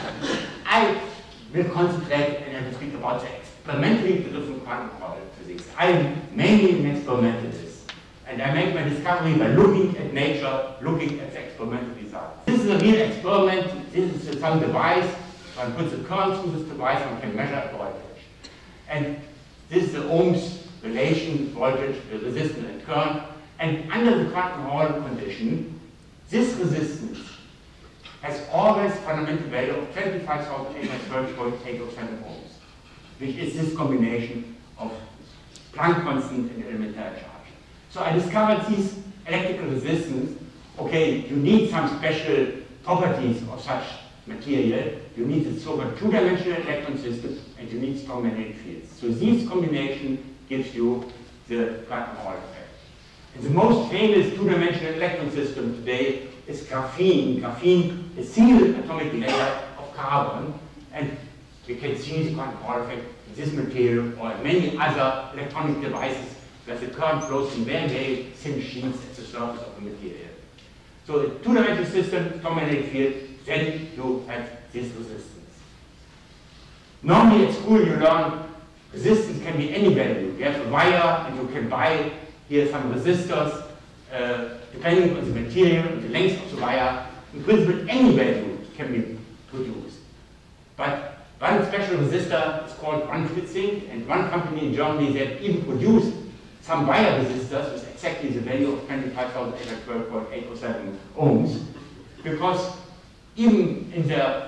I will concentrate and I will speak about the experimentally driven quantum Hall physics. I am mainly an experimentalist, and I make my discovery by looking at nature, looking at the experimental results. This is a real experiment. This is some device. One puts a current through this device, one can measure a voltage. And this is the Ohm's relation, voltage, the resistance and current. And under the quantum Hall condition, this resistance has always fundamental value of twenty-five thousand eight hundred twelve point eight zero seven ohms, which is this combination of Planck constant and elementary charge. So I discovered this electrical resistance. Okay, you need some special properties of such material. You need a so-called two-dimensional electron system, and you need strong magnetic fields. So this combination gives you the quantum Hall effect. And the most famous two-dimensional electron system today is graphene. Graphene is a single atomic layer of carbon, and we can see the quantum Hall effect in this material or in many other electronic devices where the current flows in very, very thin sheets at the surface of the material. So a two-dimensional system, strong magnetic field, then you have this resistance. Normally at school you learn resistance can be any value. You have a wire and you can buy Here are some resistors, uh, depending on the material and the length of the wire. In principle, any value can be produced. But one special resistor is called von Klitzing, and one company in Germany that even produced some wire resistors with exactly the value of twenty-five thousand eight hundred twelve point eight oh seven ohms, because even in their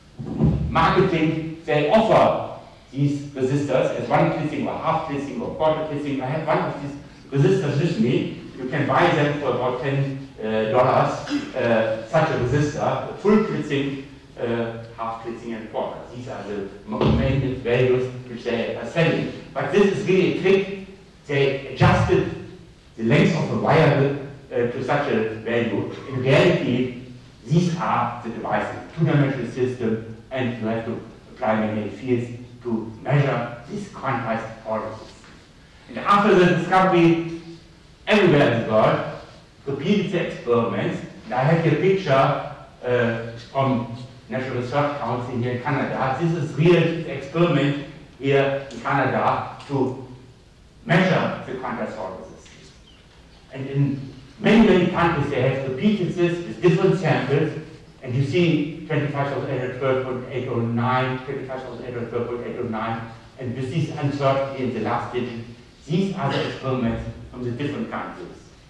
marketing they offer these resistors as one Klitzing or half Klitzing or quarter Klitzing. I have one of these resistors with me. You can buy them for about ten dollars, uh, such a resistor, full Klitzing, uh, half Klitzing and quarter. These are the main values which they are selling. But this is really a trick. They adjusted the length of the wire uh, to such a value. In reality, these are the devices, two-dimensional system, and you have to apply magnetic fields to measure these quantized forces. And after the discovery, everywhere in the world repeated the experiments. And I have here a picture uh, from National Research Council here in Canada. This is real experiment here in Canada to measure the quantized forces. And in many, many countries they have repeated this with different samples, and you see twenty-five thousand eight hundred twelve point eight oh nine, twenty-five thousand eight hundred twelve point eight oh nine, and with this uncertainty in the last digit, these are the experiments from the different countries.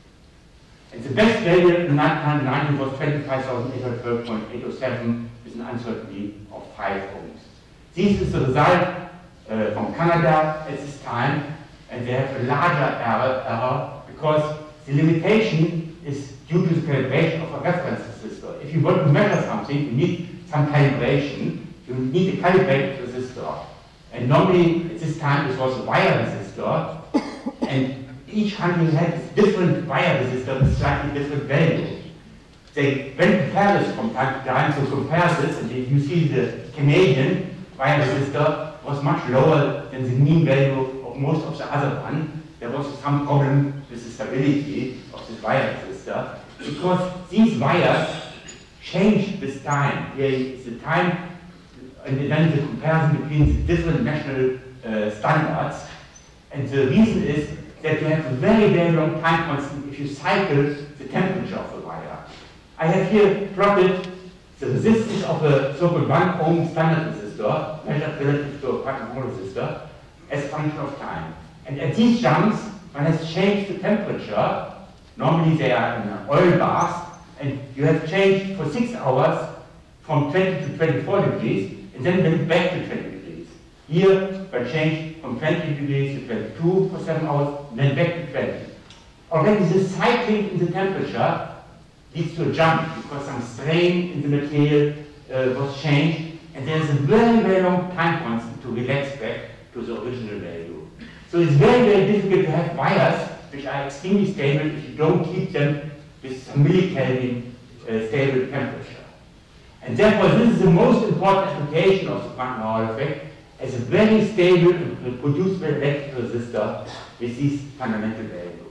And the best value in nineteen ninety was twenty-five thousand eight hundred twelve point eight oh seven with an uncertainty of five ohms. This is the result uh, from Canada at this time, and they have a larger error, error because the limitation is due to the calibration of a reference resistor. If you want to measure something, you need some calibration. You need a calibrated resistor. And normally at this time it was a wire resistor, and each country had a different wire resistor with slightly different value. They went to Paris from time to time to compare this, and you see the Canadian wire resistor was much lower than the mean value of most of the other one. There was some problem with the stability of this wire resistor, because these wires change with time. Here is the time, and then the comparison between the different national uh, standards. And the reason is that you have a very, very long time constant if you cycle the temperature of the wire. I have here plotted the resistance of a so-called one ohm standard resistor, measured relative to a quantum Hall resistor, as a function of time. And at these jumps, one has changed the temperature. Normally they are in an oil bath, and you have changed for six hours from twenty to twenty-four degrees, and then went back to twenty degrees. Here, one changed from twenty degrees to twenty-two for seven hours, and then back to twenty. Already the cycling in the temperature leads to a jump, because some strain in the material uh, was changed, and there's a very, very long time constant to relax back to the original value. So it's very, very difficult to have wires which are extremely stable if you don't keep them with some millikelvin uh, stable temperature. And therefore, this is the most important application of the quantum Hall effect as a very stable and reproducible electrical resistor with this fundamental value.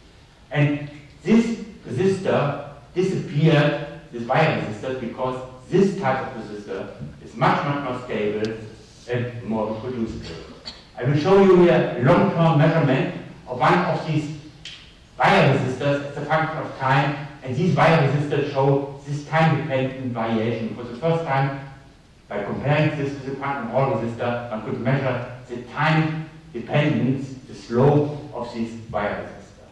And this resistor disappeared, this wire resistor, because this type of resistor is much, much more stable and more reproducible. I will show you here a long-term measurement of one of these wire resistors as a function of time, and these wire resistors show this time-dependent variation. For the first time, by comparing this with the quantum Hall resistor, one could measure the time dependence, the slope of this wire resistor.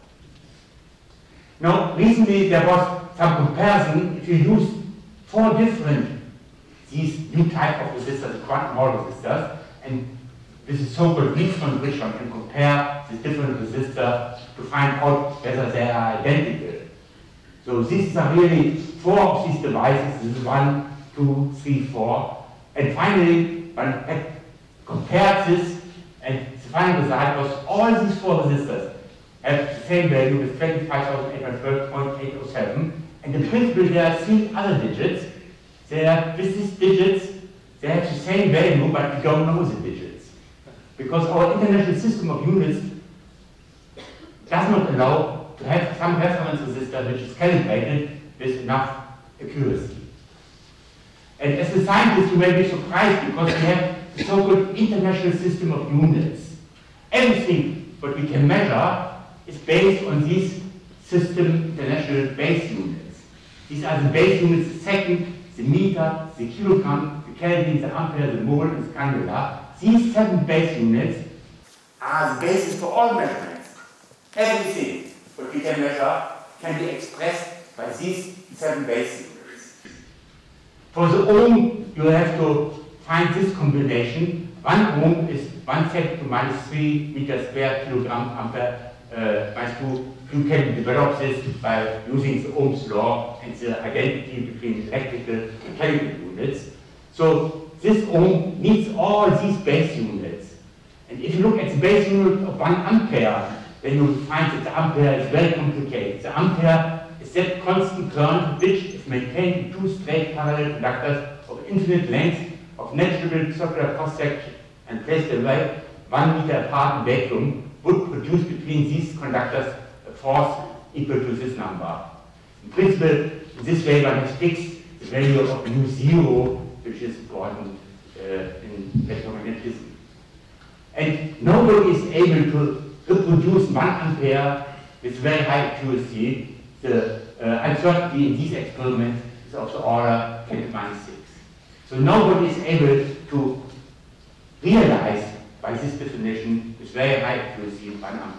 Now, recently there was some comparison. If you use four different these new type of resistors, the quantum Hall resistors, and this is so-called Weak-Von bridge, one can compare the different resistors to find out whether they are identical. So these are really four of these devices. This is one, two, three, four. And finally, one had compared this, and the final result was all these four resistors have the same value with twenty-five thousand eight hundred twelve point eight oh seven. And in principle, there are three other digits. They are, with these digits, they have the same value, but we don't know the digits. Because our international system of units does not allow to have some reference resistor which is calibrated with enough accuracy. And as a scientist, you may be surprised because we have the so-called international system of units. Everything what we can measure is based on these system international base units. These are the base units, the second, the meter, the kilogram, the Kelvin, the ampere, the mole, and the candela. These seven base units are the basis for all measurements. Everything what we can measure can be expressed by these seven base units. For the ohm, you have to find this combination. One ohm is one second to minus three meters squared kilogram ampere uh, minus two. You can develop this by using the Ohm's law and the identity between electrical and chemical units. So this ohm needs all these base units. And if you look at the base unit of one ampere, then you will find that the ampere is very complicated. The ampere is that constant current which is maintained in two straight parallel conductors of infinite length of negligible circular cross-section and placed away one meter apart in vacuum would produce between these conductors a force equal to this number. In principle, in this way one has fixed the value of mu zero, which is important uh, in electromagnetism. And Nobel is able to reproduce one ampere with very high accuracy. The uh, uncertainty in these experiments is of the order ten to the minus six. So Nobel is able to realize by this definition with very high accuracy one ampere.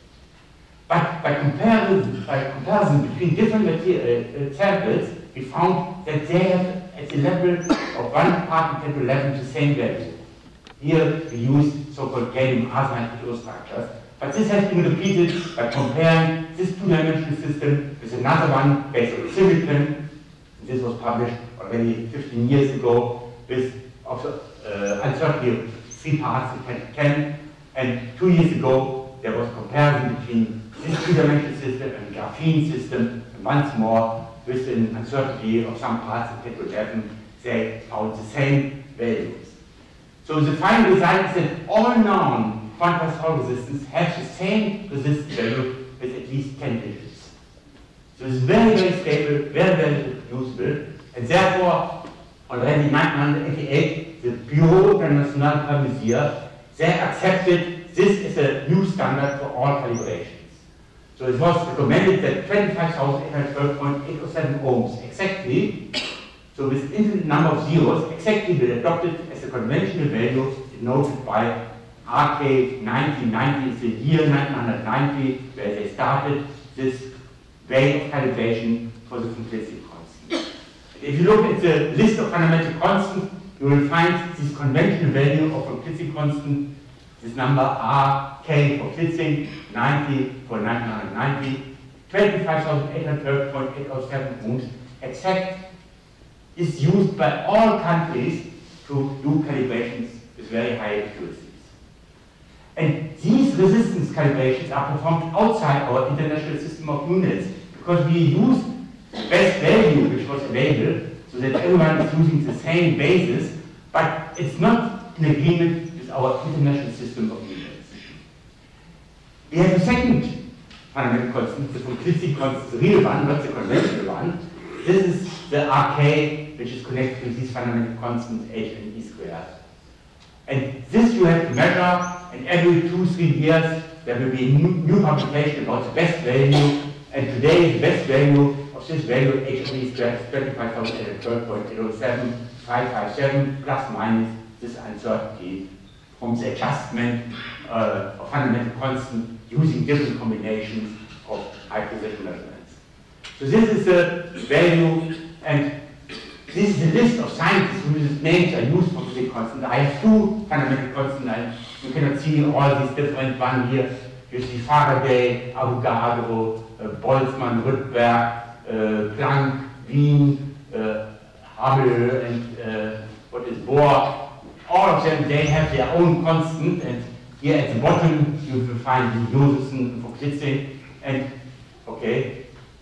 But by comparison, by comparison between different material, uh, samples, we found that they have at the level of one part in ten to the eleven the same value. Here we use so-called gallium arsenide heterostructures, but this has been repeated by comparing this two-dimensional system with another one based on silicon. This was published already fifteen years ago with also, uh, uncertainty of three parts in ten to ten, and two years ago there was a comparison between this two-dimensional system and graphene system, and once more with an uncertainty of some parts in ten to eleven, they found the same values. So the final result is that all known quantized Hall resistance have the same resistance value with at least ten digits. So it's very, very stable, very, very reproducible, and therefore, already in nineteen eighty-eight, the Bureau International per Mesure, they accepted this as a new standard for all calibrations. So it was recommended that twenty-five thousand eight hundred twelve point eight oh seven ohms exactly, so with an infinite number of zeros, exactly be adopted as a conventional value denoted by R K nineteen ninety, is the year nineteen ninety, where they started this way of calibration for the von Klitzing constant. If you look at the list of fundamental constants, you will find this conventional value of von Klitzing constant, this number R K for Klitzing, ninety for nineteen ninety, twenty-five thousand eight hundred twelve point eight oh seven ohms, exact, is used by all countries to do calibrations with very high accuracies. And these resistance calibrations are performed outside our international system of units because we use the best value which was available so that everyone is using the same basis, but it's not in agreement with our international system of units. We have a second fundamental constant, the von Klitzing constant, the real one, not the conventional one. This is the R K, which is connected to these fundamental constants H and E squared. And this you have to measure, and every two, three years there will be a new, new publication about the best value. And today the best value of this value H and E squared is twenty-five thousand eight hundred twelve point eight oh seven five five seven plus minus this uncertainty from the adjustment uh, of fundamental constant using different combinations of high precision measurements. So this is the value, and this is a list of scientists whose names are used for the constant. I have two fundamental constants, and you cannot see all these different ones here. You see Faraday, Avogadro, uh, Boltzmann, Rydberg, uh, Planck, Wien, uh, Hubble, and uh, what is Bohr. All of them, they have their own constant, and here at the bottom you will find the Josephson von Klitzing, and okay.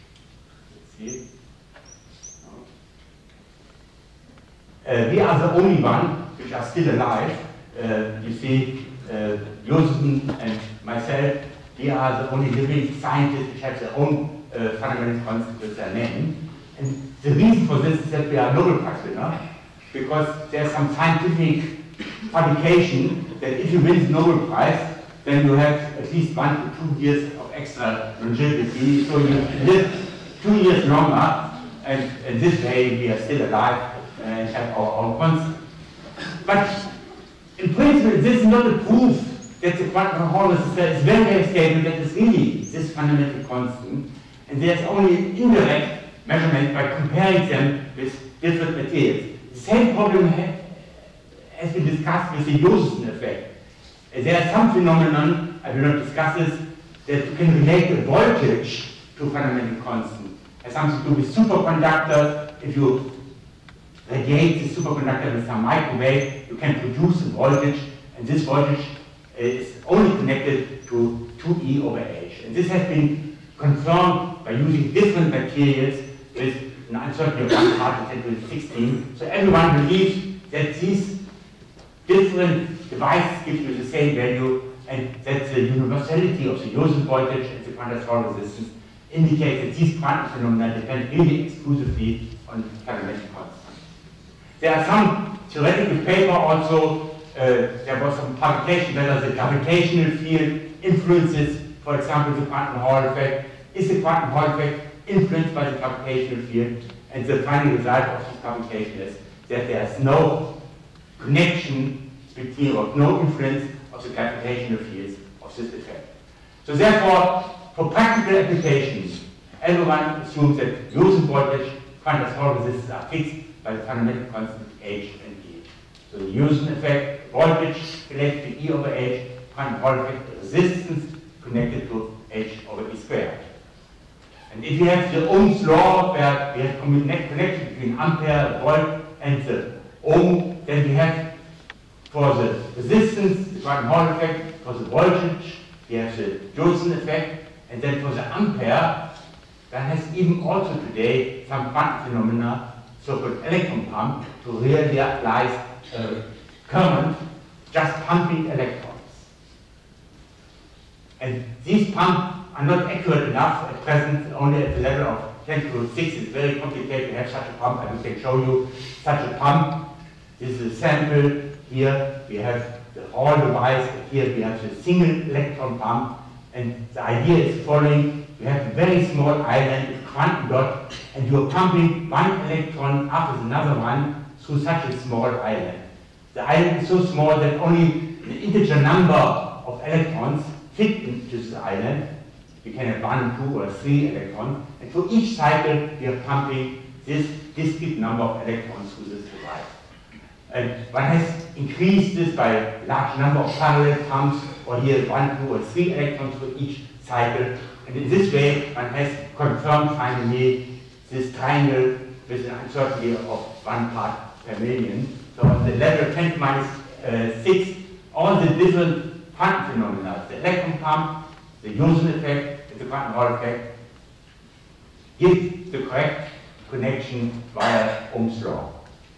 Uh, we are the only one which are still alive. Uh, you see, uh, Josephson and myself, we are the only living scientists which have their own uh, fundamental constant with their name. And the reason for this is that we are Nobel Prize winner, because there's some scientific publication that if you win the Nobel Prize, then you have at least one to two years of extra longevity, so you live two years longer, and in this way we are still alive and have our own constant. But in principle, this is not a proof that the quantum Hall resistor is very, very stable, that is really this fundamental constant, and there's only an indirect measurement by comparing them with different materials. The same problem ha has been discussed with the Josephson effect. There are some phenomenon, I will not discuss this, that you can relate the voltage to fundamental constant. It has something to do with superconductor. If you radiate the superconductor with some microwave, you can produce a voltage, and this voltage is only connected to two E over H. And this has been confirmed by using different materials with an uncertainty of one part in ten to the sixteen. So everyone believes that these different devices give you the same value, and that the universality of the Josephson voltage and the quantum Hall resistance indicate that these quantum phenomena depend really exclusively on fundamental constant. There are some theoretical paper also, uh, there was some publication whether the gravitational field influences, for example, the quantum Hall effect. Is the quantum Hall effect influenced by the gravitational field? And the final result of this publication is that there is no connection between, or no influence of the gravitational fields of this effect. So therefore, for practical applications, everyone assumes that Josephson voltage, quantum Hall resistors are fixed by the fundamental constant H and E. So the Josephson effect, voltage related to E over H, quantum Hall effect, resistance connected to H over E squared. And if you have the Ohm's law, where we have connection between ampere, volt, and the ohm, then we have for the resistance, the quantum Hall effect, for the voltage, we have the Josephson effect, and then for the ampere, there has even also today some quantum phenomena, so-called electron pump, to realize uh, current, just pumping electrons. And these pumps are not accurate enough at present, only at the level of ten to the six. It's very complicated to have such a pump, and we can show you such a pump. This is a sample. Here we have the Hall device, here we have the single electron pump, and the idea is following. You have a very small island, a quantum dot, and you are pumping one electron after another one through such a small island. The island is so small that only an integer number of electrons fit into the island. We can have one, two, or three electrons, and for each cycle we are pumping this discrete number of electrons through this device. And one has increased this by a large number of parallel pumps, or here one, two, or three electrons for each cycle. And in this way, one has confirmed finally this triangle with an uncertainty of one part per million. So on the level ten to minus uh, six, all the different quantum phenomena, the electron pump, the Josephson effect, and the quantum Hall effect, give the correct connection via Ohm's law.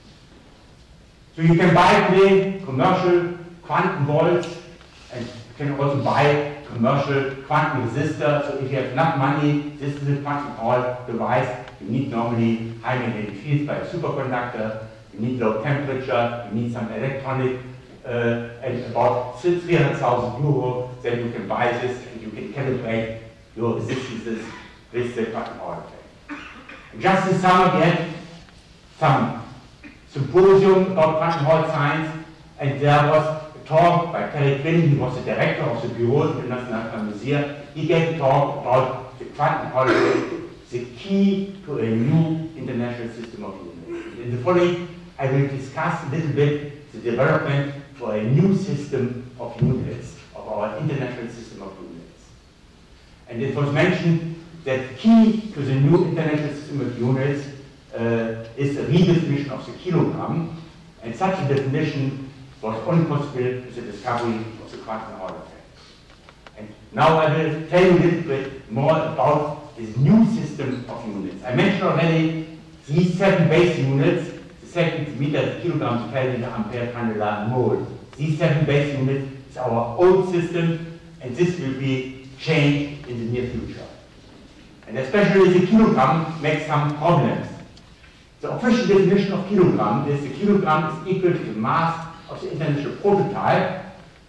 So you can buy today commercial quantum volts, and you can also buy commercial quantum resistor. So if you have enough money, this is a quantum Hall device. You need normally high magnetic fields by a superconductor. You need low temperature. You need some electronic, uh, and about three hundred thousand euro. Then you can buy this, and you can calibrate your resistances with the quantum Hall effect. And just this summer, we had some symposium about quantum Hall science, and there was a talk by Terry Quinn. He was the director of the Bureau International Museum. He gave a talk about the quantum Hall effect, the key to a new international system of units. In the following, I will discuss a little bit the development for a new system of units, of our international system of units. And it was mentioned that the key to the new international system of units uh, is a redefinition of the kilogram, and such a definition was only possible with the discovery of the quantum Hall effect. And now I will tell you a little bit more about this new system of units. I mentioned already these seven base units, the second, the meter, the kilogram, the Kelvin, the ampere, candela, mole. These seven base units is our old system, and this will be changed in the near future. And especially the kilogram makes some problems. The official definition of kilogram is the kilogram is equal to the mass of the international prototype,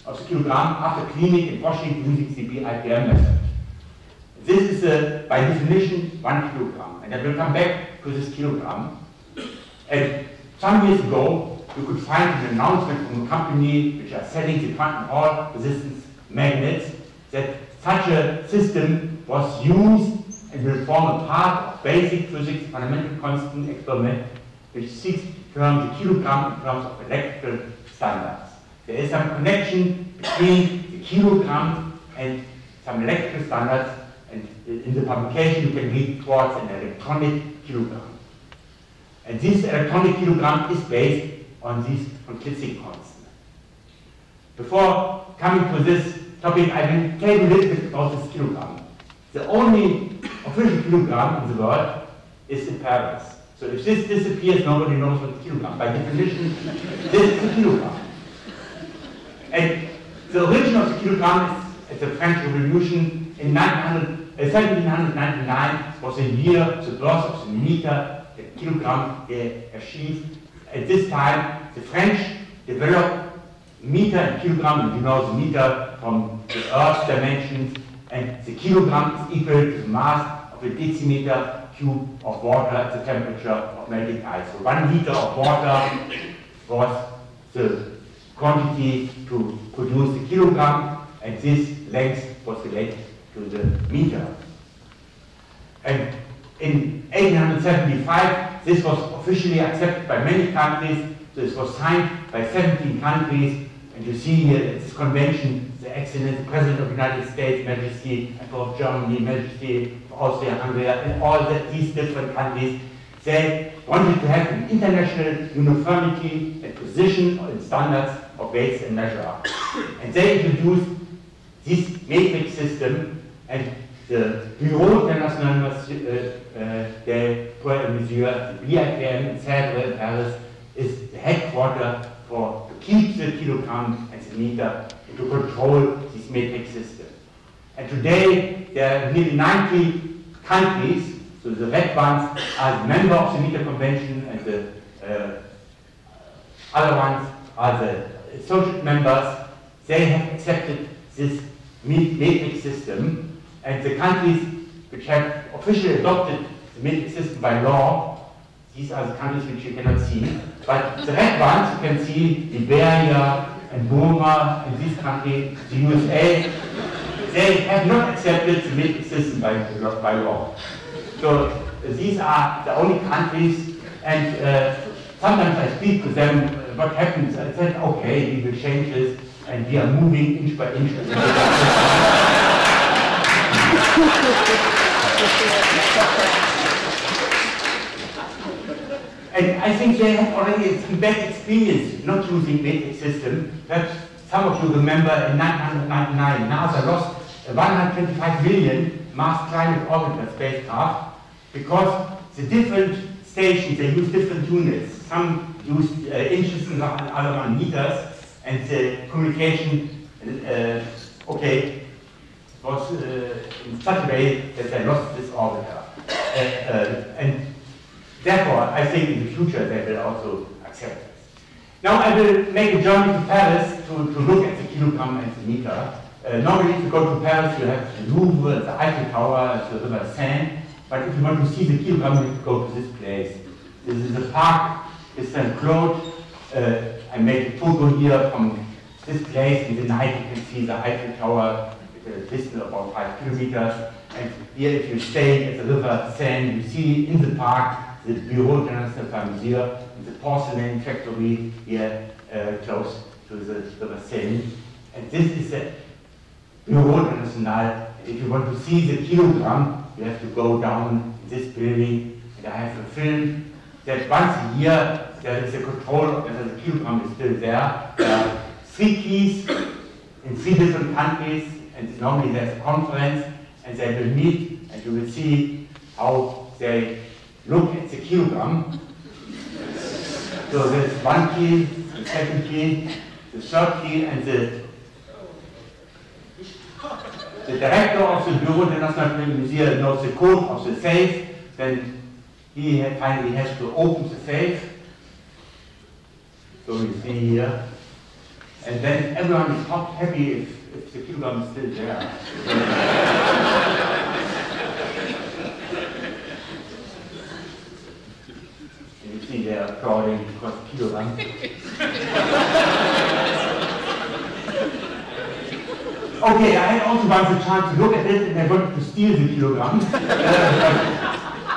of the kilogram after cleaning and washing using the B I P M method. This is, uh, by definition, one kilogram. And I will come back to this kilogram. And some years ago, you could find an announcement from a company which are selling the quantum Hall resistance magnets that such a system was used and will form a part of basic physics fundamental constant experiment which seeks to term the kilogram in terms of electrical standards. There is some connection between the kilogram and some electrical standards, and in the publication you can read towards an electronic kilogram. And this electronic kilogram is based on this von Klitzing constant. Before coming to this topic, I will tell you a little bit about this kilogram. The only official kilogram in the world is in Paris. So if this disappears, nobody knows what the kilogram. By definition, this is a kilogram. And the origin of the kilogram is at the French Revolution in seventeen ninety-nine was the year the birth of the meter, the kilogram uh, achieved. At this time, the French developed meter and kilogram, and you know the meter from the Earth's dimensions, and the kilogram is equal to the mass of a decimeter cube of water at the temperature of melting ice. So one liter of water was the quantity to produce the kilogram, and this length was related to the meter. And in eighteen seventy-five, this was officially accepted by many countries. This was signed by seventeen countries, and you see here at this convention the excellent President of the United States, Majesty, Emperor of Germany, Majesty of Austria-Hungary, and all the, these different countries. They wanted to have an international uniformity and position and standards of weights and measure. And they introduced this matrix system, and the Bureau International des Poids et Mesures, the B I P M in Sèvres in Paris, is the headquarters for to keep the kilogram and the meter and to control this matrix system. And today there are nearly ninety countries, so the red ones are the member of the meter convention, and the uh, other ones are the associate members. They have accepted this matrix system. And the countries which have officially adopted the matrix system by law, these are the countries which you cannot see. But the red ones, you can see Liberia and Burma and these countries, the U S A, they have not accepted the matrix system by, by law. So uh, these are the only countries, and uh, sometimes I speak to them, uh, what happens, I said, okay, we will change this, and we are moving inch by inch. And I think they have already a bad experience not using matrix system. Perhaps some of you remember in nineteen ninety-nine, NASA lost one hundred twenty-five million Mars climate orbiter spacecraft because the different stations, they use different units. Some use uh, inches and other one meters, and the communication, uh, okay, was uh, in such a way that they lost this orbiter. Uh, uh, and therefore, I think in the future they will also accept this. Now I will make a journey to Paris to, to look at the kilogram and the meter. Uh, normally if you go to Paris, you have the Louvre, the Eiffel Tower, the River Seine. But if you want to see the kilogram, you have to go to this place. This is the park, it's Saint Claude. Uh, I made a photo here from this place. In the night you can see the Eiffel Tower, a distance about five kilometers, and here if you stay at the River Seine, you see in the park the Bureau International des Mesures, the porcelain factory here uh, close to the River Seine. And this is the Bureau International. If you want to see the kilogram, you have to go down in this building, and I have a film that once a year there is a control of whether the kilogram is still there. There are three keys in three different countries, and normally there's a conference, and they will meet, and you will see how they look at the kilogram. So there's one key, the second key, the third key, and the, the director of the Bureau International des Mesures knows the code of the safe. Then he finally has to open the safe. So you see here. and then everyone is hot, happy if, if the kilogram is still there. You see they are applauding because the kilogram. Okay, I had also once a chance to look at it and I wanted to steal the kilogram. uh,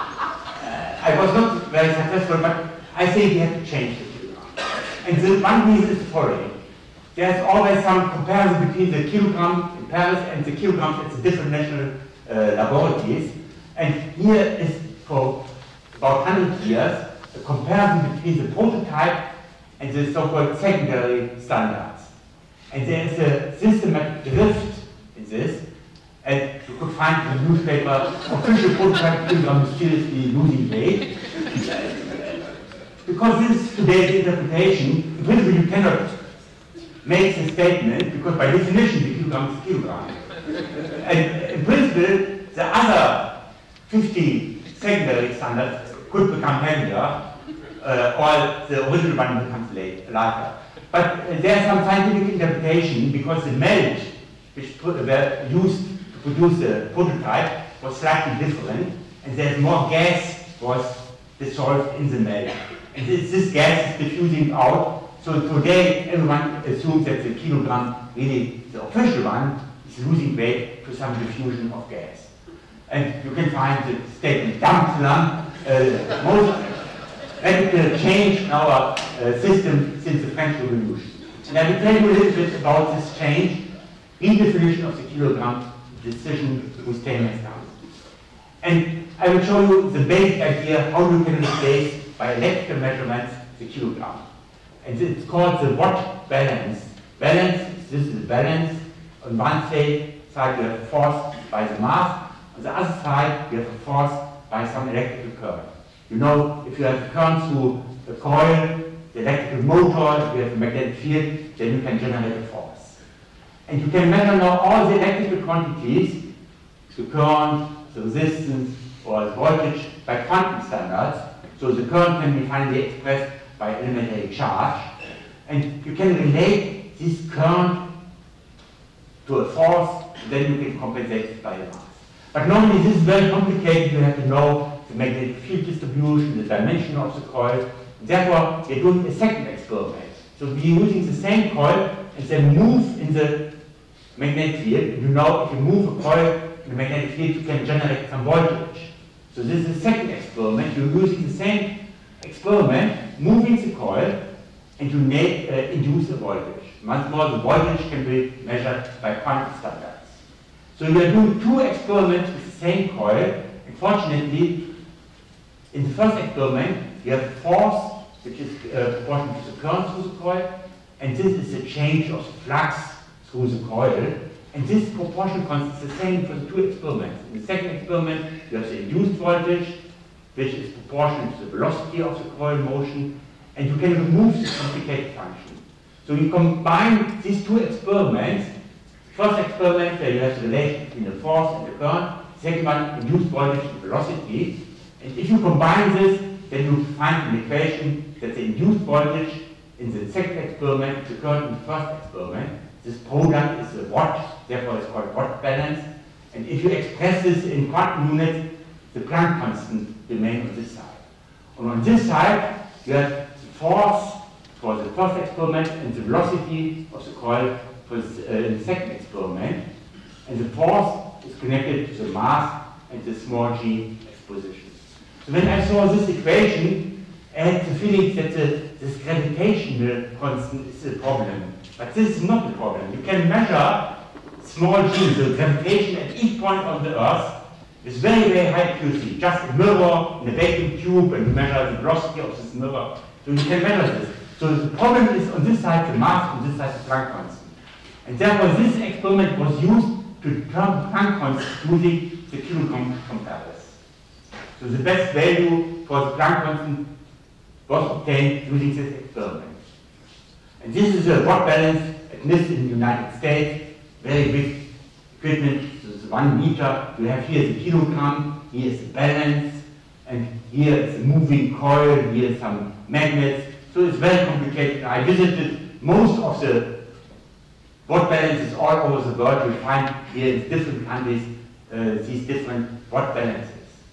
I was not very successful, but I think we have to change the kilogram. And the one reason is the following. There's always some comparison between the kilogram in Paris and the kilograms at the different national uh, laboratories. And here is for about one hundred years a comparison between the prototype and the so-called secondary standards. And there is a systematic drift in this, and you could find in the newspaper official prototype kilogram is seriously losing weight. Because this is today's interpretation, in principle you cannot make the statement, because by definition the kilogram is a kilogram. And in principle, the other fifty secondary standards could become heavier, uh, or the original one becomes lighter. But uh, there is some scientific interpretation, because the melt which were used to produce the prototype was slightly different, and there's more gas was dissolved in the melt. And this, this gas is diffusing out, so today everyone assumes that the kilogram, really the official one, is losing weight to some diffusion of gas. And you can find the statement Dampflam, uh, most radical change in our uh, system since the French Revolution. And I will tell you a little bit about this change, redefinition of the kilogram, decision whose name has done. And I will show you the basic idea how you can replace by electrical measurements the kilogram. And it's called the watt balance. Balance, this is the balance. On one side, side you have a force by the mass. On the other side, you have a force by some electrical current. You know, if you have a current through the coil, the electrical motor, you have a magnetic field, then you can generate a force. And you can measure now all the electrical quantities, the current, the resistance, or the voltage by quantum standards. So the current can be finally expressed by elementary charge. And you can relate this current to a force, then you can compensate it by the mass. But normally this is very complicated. You have to know the magnetic field distribution, the dimension of the coil. Therefore, we're doing a second experiment. So we're using the same coil and then move in the magnetic field. You know, if you move a coil in the magnetic field, you can generate some voltage. So this is the second experiment. You're using the same experiment, moving the coil, and you make, uh, induce a voltage. Once more, the voltage can be measured by quantum standards. So you are doing two experiments with the same coil. Unfortunately, in the first experiment, you have a force which is uh, proportional to the current through the coil, and this is the change of the flux through the coil. And this proportional constant is the same for the two experiments. In the second experiment, you have the induced voltage, which is proportional to the velocity of the coil motion, and you can remove the complicated function. So you combine these two experiments. First experiment, where you have the relation between the force and the current. Second one, induced voltage and velocity. And if you combine this, then you find an equation that the induced voltage in the second experiment, the current in the first experiment, this product is a watt, therefore it's called watt balance. And if you express this in quantum units, the Planck constant remains on this side. And on this side, you have the force for the first experiment and the velocity of the coil for the, uh, the second experiment. And the force is connected to the mass and the small g exposition. So when I saw this equation, I had the feeling that the, this gravitational constant is a problem. But this is not the problem. You can measure small g, the gravitation at each point on the Earth, with very, very high accuracy. Just a mirror in a vacuum tube, and you measure the velocity of this mirror. So you can measure this. So the problem is on this side the mass, on this side the Planck constant. And therefore this experiment was used to determine Planck constant using the kilogram from Paris. So the best value for the Planck constant was obtained using this experiment. And this is a watt balance at NIST in the United States, very big equipment. So it's one meter. You have here the kilogram, here is the balance, and here is a moving coil, here is some magnets. So it's very complicated. I visited most of the watt balances all over the world. You find here in different countries uh, these different watt balances.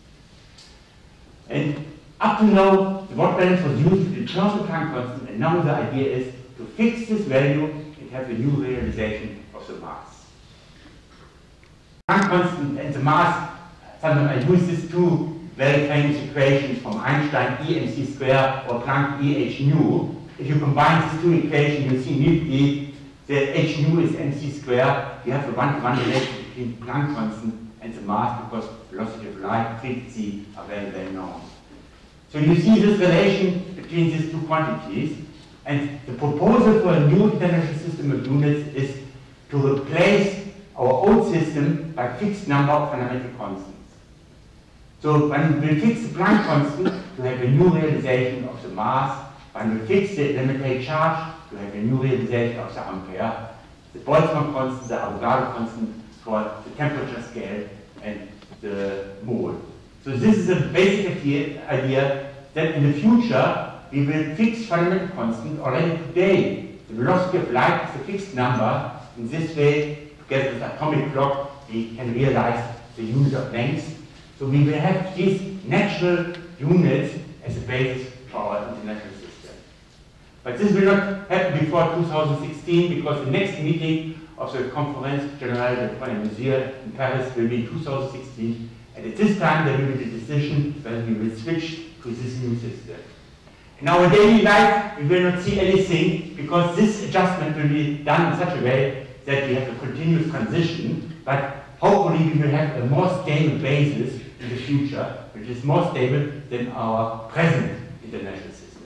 And up to now, the watt balance was used to determine the Planck constant, and now the idea is to fix this value and have a new realization of the mass. Planck constant and the mass, sometimes I use these two very famous equations from Einstein, E mc squared or Planck E h nu. If you combine these two equations, you see immediately that h nu is mc squared. You have a one-to-one relation between Planck constant and the mass because velocity of light, frequency are very well known. So you see this relation between these two quantities, and the proposal for a new international system of units is to replace our old system by a fixed number of fundamental constants. So when we fix the Planck constant to have a new realization of the mass, when we fix the elementary charge to have a new realization of the ampere, the Boltzmann constant, the Avogadro constant for the temperature scale and the mole. So this is a basic idea that in the future we will fix fundamental constant already today. The velocity of light is a fixed number. In this way, together with the atomic clock, we can realize the unit of length. So we will have these natural units as a basis for our international system. But this will not happen before two thousand sixteen because the next meeting of the Conference Générale des Points de Mesure in Paris will be in two thousand sixteen. And at this time, there will be the decision whether we will switch to this new system. In our daily life, we will not see anything because this adjustment will be done in such a way that we have a continuous transition, but hopefully we will have a more stable basis in the future, which is more stable than our present international system.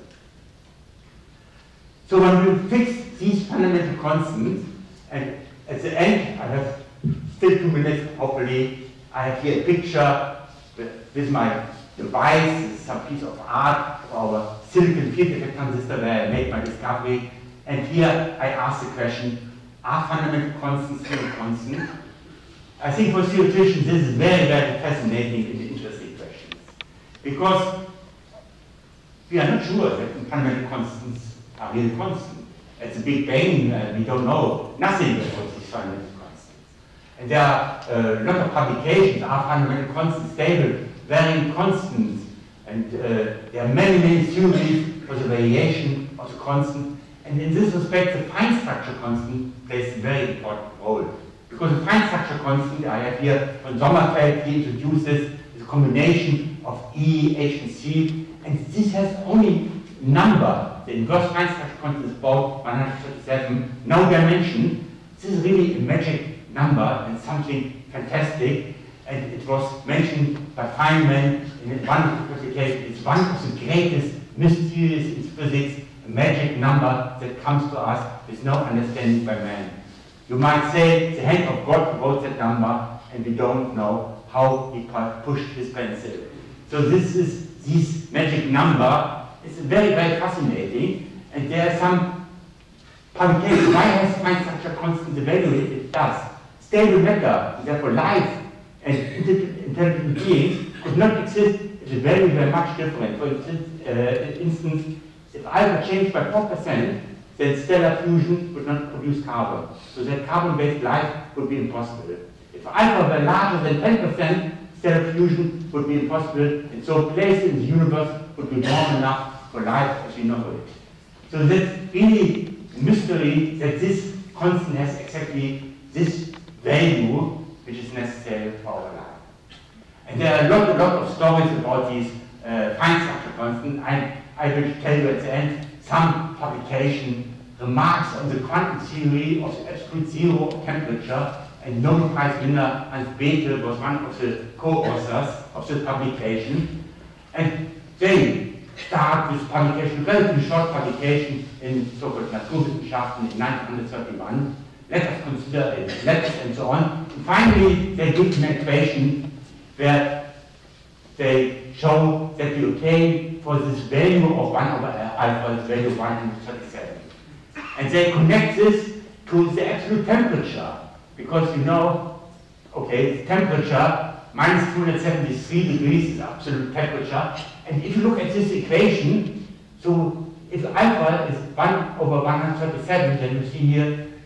So when we fix these fundamental constants, and at the end, I have still two minutes, hopefully, I have here a picture with, with my device. This is a piece of art of our silicon field effect transistor where I made my discovery. And here I ask the question, are fundamental constants still constant? I think for theoreticians this is very, very fascinating and interesting questions. Because we are not sure that fundamental constants are really constant. At the Big Bang, uh, we don't know nothing about these fundamental constants. And there are a uh, lot of publications, are fundamental constants stable, varying constants, and uh, there are many, many theories for the variation of the constant. And in this respect, the fine structure constant plays a very important role. Because the fine structure constant, I have here von Sommerfeld, he introduces is a combination of E, H, and C, and this has only number. The inverse fine structure constant is about one hundred thirty-seven, no dimension. This is really a magic number and something fantastic, and it was mentioned by Feynman in one of the publications. It's one of the greatest mysteries in physics, a magic number that comes to us with no understanding by man. You might say the hand of God wrote that number, and we don't know how he pushed his pencil. So this is this magic number. It's very, very fascinating, and there are some publications. Why has fine structure constant the value it does? Stable matter, therefore life and intelligent beings could not exist if the value were much different. For instance, uh, instance if alpha changed by four percent, then stellar fusion would not produce carbon. So that carbon-based life would be impossible. If alpha were larger than ten percent, stellar fusion would be impossible, and so place in the universe would be warm enough for life as we know it. So that's really a mystery that this constant has exactly this value which is necessary for our life. And there are a lot, a lot of stories about these uh, fine structure constants. I, I will tell you at the end some publication remarks on the quantum theory of the absolute zero of temperature, and Nobel Prize winner Hans Bethe was one of the co-authors of the publication. And they start with publication, relatively short publication in so-called Naturwissenschaften in nineteen thirty-one. Let us consider it, letters and so on. And finally, they give an equation where they show that we obtain for this value of one over alpha, this value of one hundred thirty-seven. And they connect this to the absolute temperature, because you know, okay, the temperature minus two hundred seventy-three degrees is absolute temperature. And if you look at this equation, so if alpha is one over one hundred thirty-seven, then you see here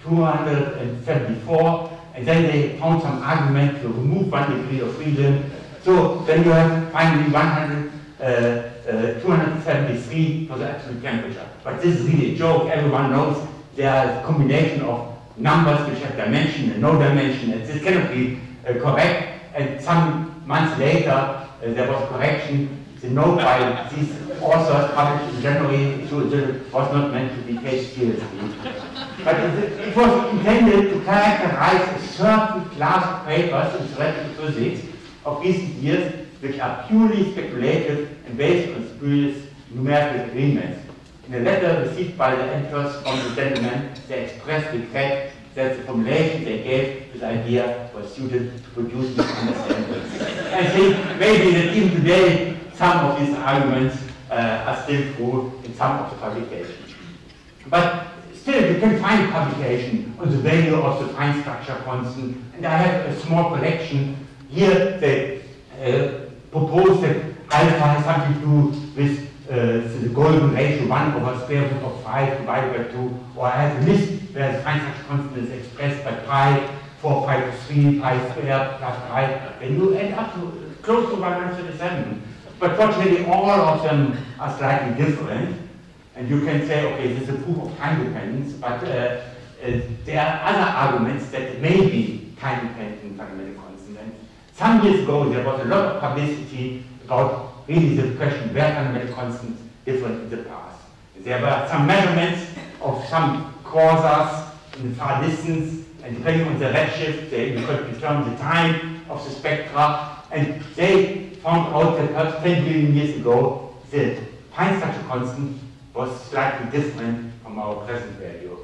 two hundred seventy-four, and then they found some argument to remove one degree of freedom. So then you have finally one hundred, uh, uh, two hundred seventy-three for the absolute temperature. But this is really a joke. Everyone knows there is a combination of numbers which have dimension and no dimension, and this cannot be uh, correct. And some months later, uh, there was a correction. The note by these authors published in January, so it was not meant to be taken seriously. But it, it was intended to characterize a certain class of papers in theoretical physics of recent years, which are purely speculative and based on spurious numerical agreements. In a letter received by the editors from the gentlemen, they expressed regret that the formulation they gave this idea was suited to produce misunderstandings. I think maybe that even today some of these arguments uh, are still true in some of the publications. But still, you can find publication on the value of the fine structure constant, and I have a small collection. Here they uh, propose that alpha has something to do with uh, the golden ratio one over square root of five divided by two, or I have a list where the fine structure constant is expressed by pi, four pi to three, pi squared plus pi, and you end up to close to one hundred thirty-seven. But fortunately, all of them are slightly different, and you can say, okay, this is a proof of time dependence, but uh, uh, there are other arguments that it may be time dependent fundamental constant. And some years ago, there was a lot of publicity about really the question where fundamental constants different in the past. There were some measurements of some quasars in the far distance, and depending on the redshift, they could determine the time of the spectra, and they found out that perhaps ten billion years ago, the fine structure constant was slightly different from our present value.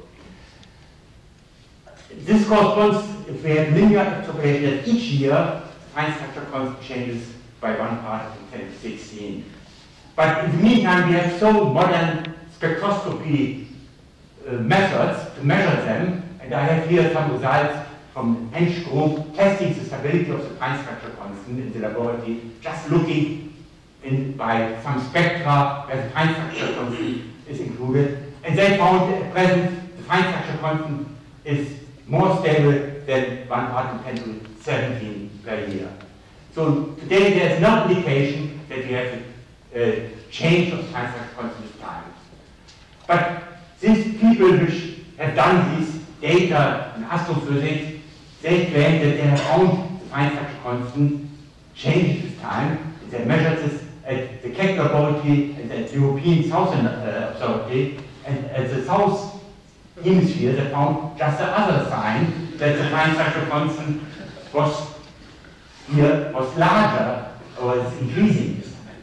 This corresponds, if we have linear extrapolation, that each year fine structure constant changes by one part in ten to the sixteen. But in the meantime, we have so modern spectroscopy uh, methods to measure them, and I have here some results from the Hensch group testing the stability of the fine structure constant in the laboratory, just looking in by some spectra where the fine structure constant is included. And they found that at present the fine structure constant is more stable than one part in ten to the seventeen per year. So today there is no indication that we have a uh, change of the fine structure constant with time. But these people which have done this data in astrophysics, they claim that they have found the fine structure constant changes with time. They measured this at the Keck laboratory and at the European Southern uh, Observatory, and at the South Hemisphere they found just the other sign that the fine structure constant was here was larger or is increasing this time.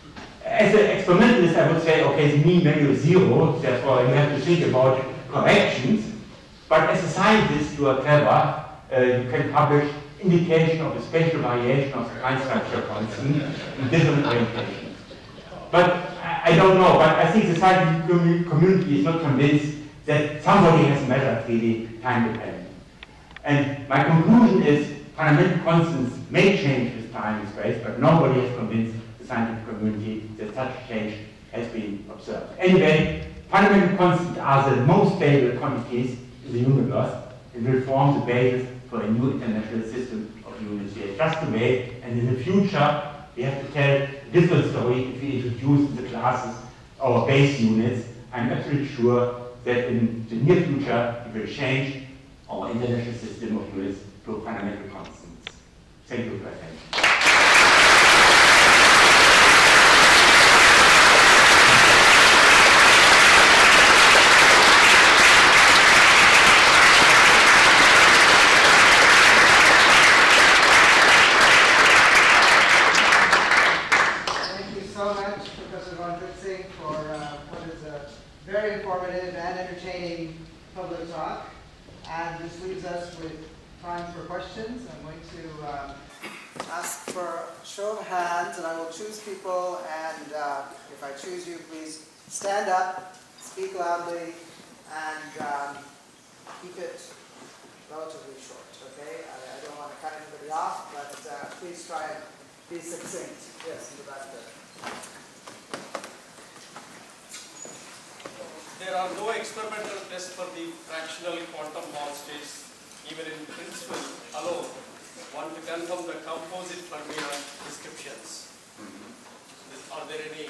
As an experimentalist, I would say, okay, the mean value is zero, therefore you have to think about corrections. But as a scientist, you are clever. Uh, you can publish indication of the spatial variation of the fine structure constant in different orientations. But I, I don't know, but I think the scientific commu community is not convinced that somebody has measured really time dependent. And my conclusion is fundamental constants may change with time and space, but nobody has convinced the scientific community that such change has been observed. Anyway, fundamental constants are the most stable quantities in the universe and will form the basis for a new international system of units. We have just to wait, and in the future we have to tell a different story if we introduce in the classes our base units. I'm absolutely sure that in the near future we will change our international system of units to fundamental constants. Thank you for your attention. Thank you so much, Professor von Klitzing, for uh, what is a very informative and entertaining public talk. And this leaves us with time for questions. I'm going to uh, ask for a show of hands, and I will choose people. And uh, if I choose you, please stand up, speak loudly, and um, keep it relatively short, okay? I, I don't want to cut anybody off, but uh, please try and be succinct. Yes, in the back there. there are no experimental tests for the fractional quantum Hall states, even in principle alone, one to confirm the composite fermion descriptions. Mm-hmm. Are there any,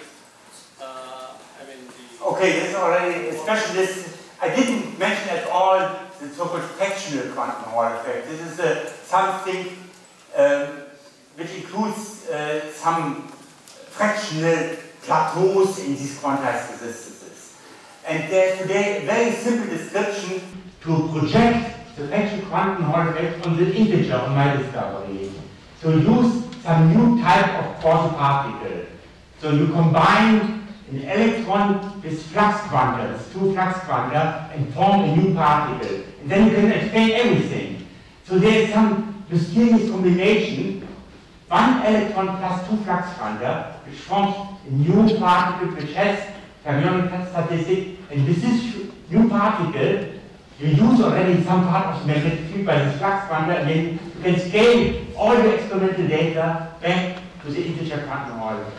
uh, I mean, the... Okay, this is already, especially this, I didn't mention at all the so-called fractional quantum Hall effect. This is uh, something um, which includes uh, some fractional plateaus in these quantized resistances. And there's today a very simple description to project the fractional quantum Hall effect on the integer on my discovery. So use some new type of quasi-particle. So you combine an electron with flux quanta, with two flux quanta, and form a new particle. And then you can explain everything. So there is some mysterious combination, one electron plus two flux quanta, which forms a new particle which has fermionic statistic, and with this new particle, you use already some part of the magnetic field by this flux quanta, and then you can scale all the experimental data back to the integer quantum Hall effect.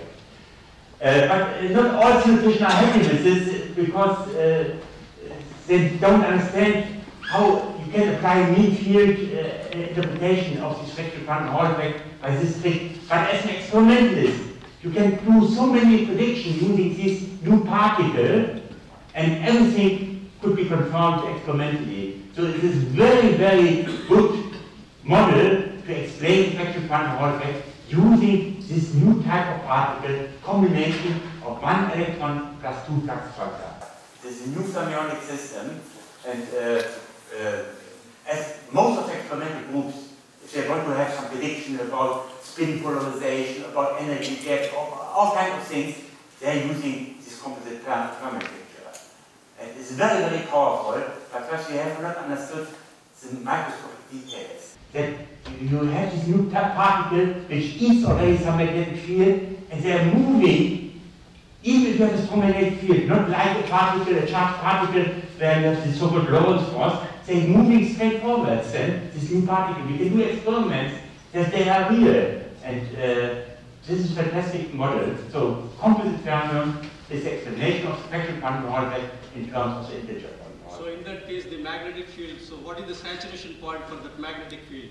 Uh, but uh, not all theoreticians are happy with this because uh, they don't understand how you can apply a mean field uh, interpretation of this fractional quantum Hall effect by this trick. But as an experimentalist, you can do so many predictions using this new particle, and everything could be confirmed experimentally. So it is very, very good model to explain the fractional quantum Hall effect using this new type of particle combination of one electron plus two flux quanta. This is a new fermionic system, and uh, uh, as most of the experimental groups, if they want to have some prediction about spin polarization, about energy gap, all, all kinds of things, they're using this composite fermionic picture. And it's very, very powerful, but first we have not understood the microscopic details. That you have this new particle which eats already some magnetic field, and they are moving, even if you have a strong magnetic field, not like a particle, a charged particle where you have the so-called Lorentz force, they're moving straight forwards then, this new particle. We can do experiments that they are real, and uh, this is a fantastic model. So composite fermion is the explanation of the fractional quantum Hall effect in terms of the integer. So in that case, the magnetic field, so what is the saturation point for that magnetic field?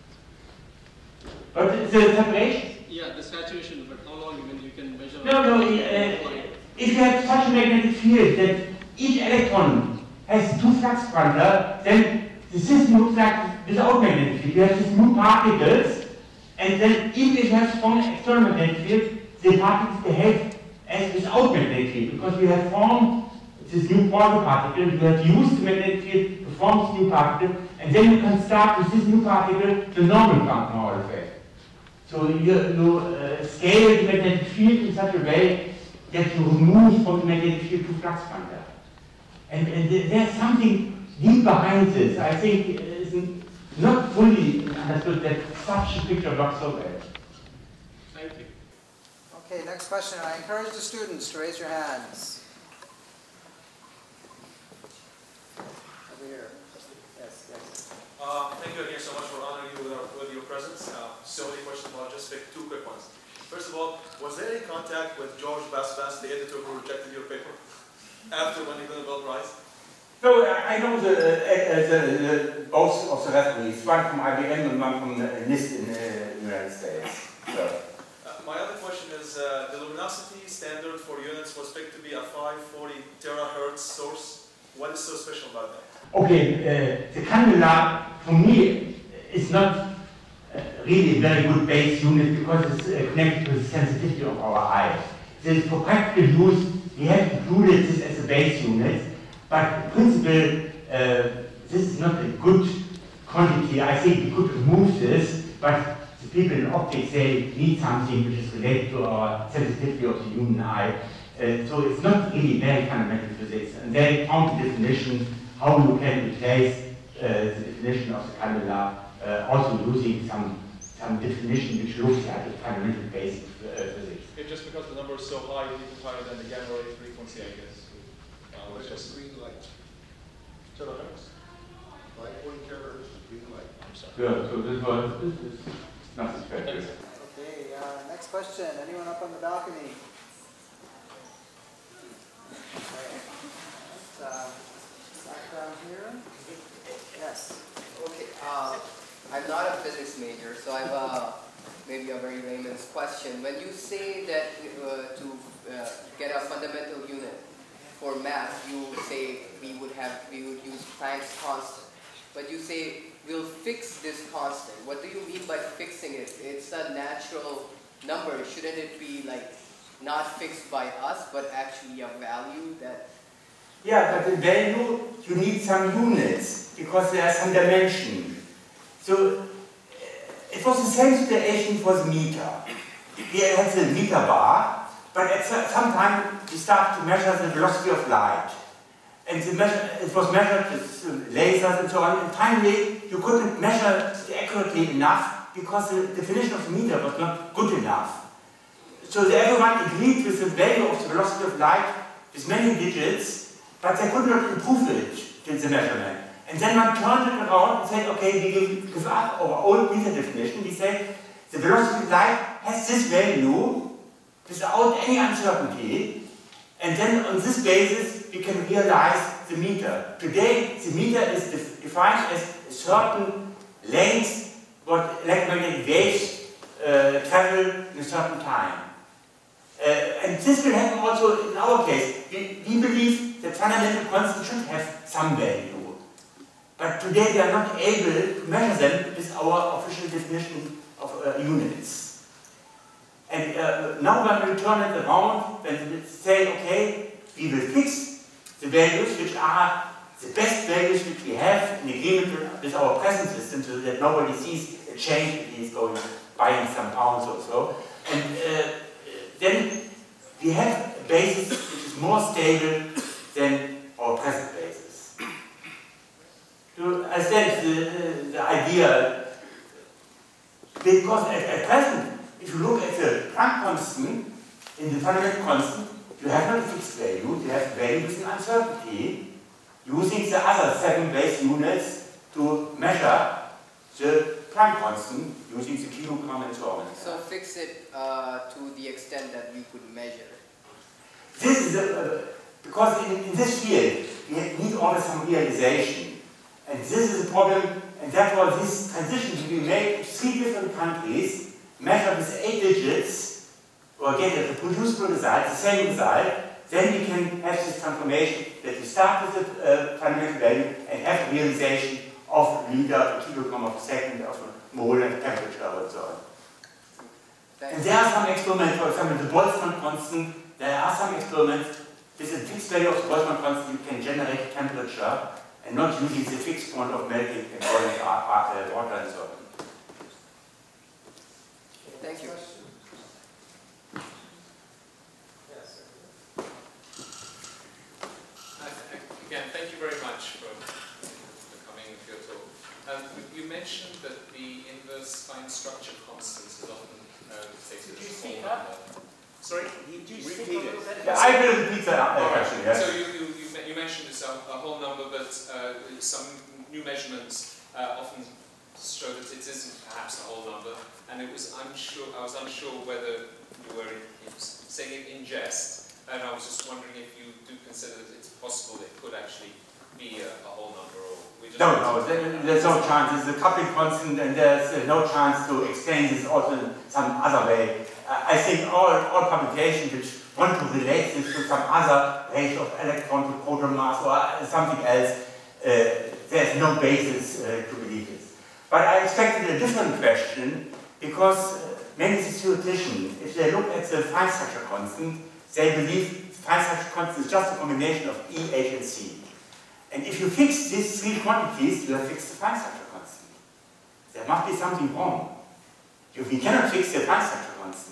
But it's a separation? Yeah, the saturation, but how long when you can measure? No, no, uh, if you have such a magnetic field that each electron has two flux quanta, then the system looks like without magnetic field. You have these new particles, and then even if you have strong external magnetic field, the particles behave as without magnetic field, because we have formed this new quasi-particle, you have used the magnetic field to form this new particle, and then you can start with this new particle the normal quantum Hall effect. So you, you uh, scale the magnetic field in such a way that you remove from the magnetic field two flux quanta. And, and there's something deep behind this. I think it is not fully understood that such a picture works so well. Thank you. Okay, next question. I encourage the students to raise your hands. Yes, yes. Uh, thank you again so much for honoring you with, our, with your presence. Uh, so many questions, but I'll just pick two quick ones. First of all, was there any contact with George Basbas, the editor who rejected your paper, after winning the Nobel Prize? So uh, I know the, uh, the, the both of the referees, one from I B M and one from uh, NIST in the United States. So. Uh, my other question is, uh, the luminosity standard for units was picked to be a five hundred forty terahertz source. What is so special about that? Okay, uh, the candela, for me, is not uh, really a very good base unit because it's uh, connected to the sensitivity of our eye. So for practical use, we have included this as a base unit, but in principle, uh, this is not a good quantity. I think we could remove this, but the people in optics, they need something which is related to our sensitivity of the human eye. Uh, so it's not really very fundamental physics. And they found the definition how you can replace uh, the definition of the candela, uh, also using some some definition which looks like a fundamental basic uh, physics. It's just because the number is so high, even higher than the gamma ray frequency, I guess. Uh, it's just green light. Terahertz? five hundred forty terahertz is green light. I'm sorry. Yeah, so this was this is nothing special. Okay, uh, next question. Anyone up on the balcony? uh, background here. Yes. Okay. Uh, I'm not a physics major, so I have a, maybe a very layman's question. When you say that uh, to uh, get a fundamental unit for math, you say we would have we would use Planck's constant, but you say we'll fix this constant. What do you mean by fixing it? It's a natural number. Shouldn't it be like not fixed by us, but actually a value that? Yeah, but the value, you need some units, because there are some dimensions. So, it was the same situation for the meter. We had the meter bar, but at some time we started to measure the velocity of light. And the measure, it was measured with lasers and so on, and finally you couldn't measure it accurately enough because the definition of the meter was not good enough. So everyone agreed with the value of the velocity of light with many digits, but they could not improve it in the measurement. And then one turned it around and said, okay, we give, give up our old meter definition. We say the velocity of light has this value without any uncertainty, and then on this basis we can realize the meter. Today the meter is def defined as a certain length what electromagnetic waves uh, travel in a certain time. Uh, and this will happen also in our case. We, we believe that fundamental constants should have some value. But today we are not able to measure them with our official definition of uh, units. And uh, now when we turn it around, when we say, okay, we will fix the values which are the best values which we have in agreement with our present system, so that nobody sees a change if he is going buying some pounds or so. And uh, then we have a basis which is more stable than our present basis. To understand the, the idea, because at, at present, if you look at the Planck constant, in the fundamental constant, you have not a fixed value, you have values in uncertainty, using the other seven base units to measure the Planck constant, using the kilogram and so on. So fix it uh, to the extent that we could measure. This is a, uh, because in, in this field, we need always some realization. And this is a problem, and therefore this transition to be made in three different countries, measured with eight digits, or get a reproducible result, the same result, then we can have this transformation that we start with the uh, fundamental value and have realization of liter, a kilogram of a second, of a mole and temperature and so on. And there are some experiments, for example, the Boltzmann constant, there are some experiments with a fixed value of the Boltzmann constant you can generate temperature and not using the fixed point of melting and boiling uh, water and so on. Thank you. Yes. Again, thank you very much for, for coming to your talk. Um, you mentioned that the inverse fine structure constant is often uh, stated as a whole number. Sorry? Did you repeat it? Yeah, I will repeat that uh, question, yes. So you, you, you, you mentioned it's a, a whole number, but uh, some new measurements uh, often show that it isn't perhaps a whole number, and it was unsure. I was unsure whether you were in, in saying it in jest, and I was just wondering if you do consider that it's possible it could actually be a, a whole number, or we just no, no, there, there's no chance. It's a coupling constant, and there's uh, no chance to explain this also in some other way. Uh, I think all all publications which want to relate this to some other ratio of electron to proton mass or something else, uh, there's no basis uh, to believe this. But I expected a different question, because uh, many theoreticians, if they look at the fine structure constant, they believe the fine structure constant is just a combination of E, H, and C. And if you fix these three quantities, you have fixed the fine structure constant. There must be something wrong. If we cannot fix the fine structure constant.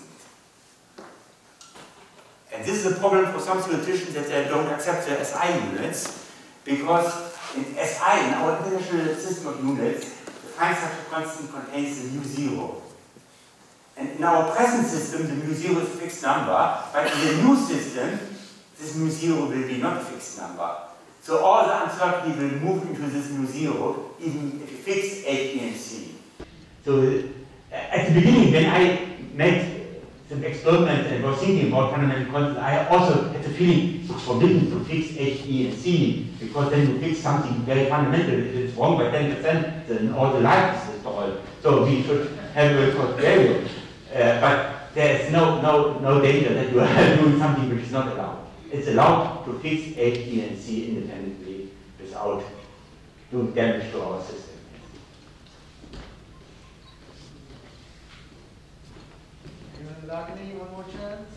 And this is a problem for some theoreticians, that they don't accept the S I units, because in S I, in our international system of units, the fine structure constant contains the mu zero. And in our present system, the mu zero is a fixed number, but in the new system, this mu zero will be not a fixed number. So all the uncertainty will move into this mu zero, even if you fix H, E, and C. So at the beginning, when I made some experiments and was thinking about fundamental constants, I also had the feeling it's forbidden to fix H, E, and C, because then you fix something very fundamental. If it's wrong by ten percent, then all the life is destroyed. So we should have a cost value. Uh, but there is no, no, no danger that you are doing something which is not allowed. It's allowed to fix H, E, and C independently without doing damage to our system. Lagini, one more chance.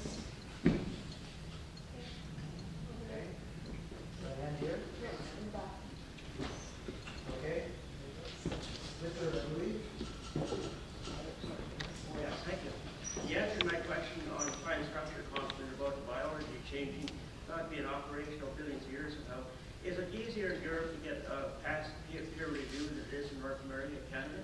Okay. Right hand here. Okay. Mister Louis. Yes, thank you. You answered my question on fine structure constant about the biology changing, not being operational billions of years ago. Is it easier in Europe to get uh, past peer review than it is in North America and Canada?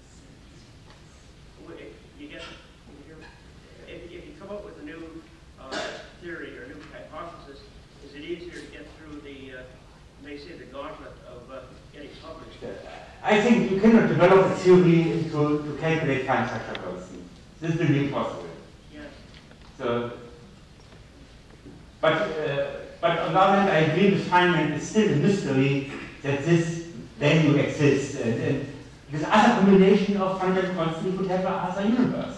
You get If, if you come up with a new uh, theory or new hypothesis, is it easier to get through the, uh, they say, the gauntlet of uh, getting published? I think you cannot develop a theory to, to calculate fine structure constants. This will be impossible. Yes. So, but, uh, but on the other hand, I agree with Feynman, it's still a mystery that this value exists. And, and this other combination of fundamental constants would have another universe.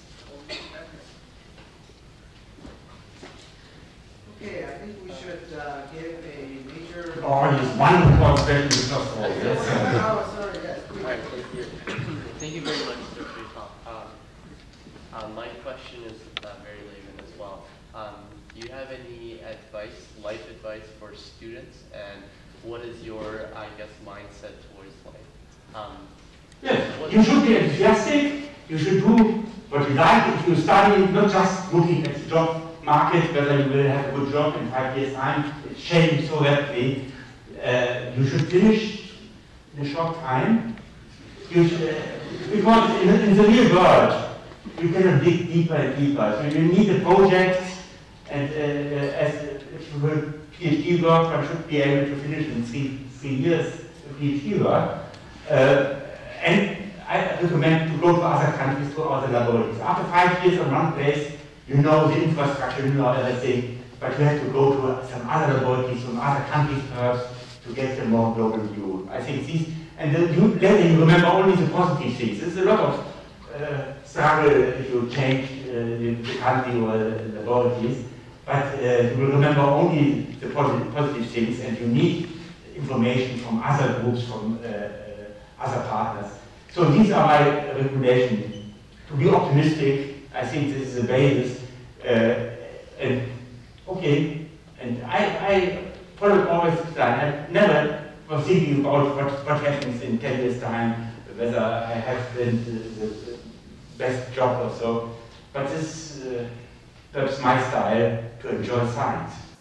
Okay, I think we should uh, give a major. Oh, just one more question is not all. Yes. Oh, sorry, yes. All right, thank you. Thank you very much, sir, for your talk. Um, uh, my question is uh, very layman as well. Um, do you have any advice, life advice for students, and what is your, I guess, mindset towards life? Um, yes, you should be enthusiastic. You should do what you like. If you study, not just looking at the job market, whether you will have a good job in five years' time, it's changing so rapidly. Uh, you should finish in a short time. You should, uh, because in, in the real world, you cannot dig deeper and deeper. So you need a project, and uh, as if you will PhD work, you should be able to finish in three, three years PhD work. Uh, and I recommend to go to other countries, to other laboratories. After five years in one place, you know the infrastructure, you know everything, but you have to go to some other laboratories from other countries first to get a more global view. I think these, and then you, then you remember only the positive things. There's a lot of uh, struggle if you change uh, the, the country or the laboratories, but uh, you will remember only the positive, positive things, and you need information from other groups, from uh, uh, other partners. So these are my recommendations. To be optimistic, I think this is the basis. Uh, and okay, and I, I follow always the plan. I never was thinking about what, what happens in ten years' time, whether I have the, the, the best job or so. But this is uh, perhaps my style to enjoy science.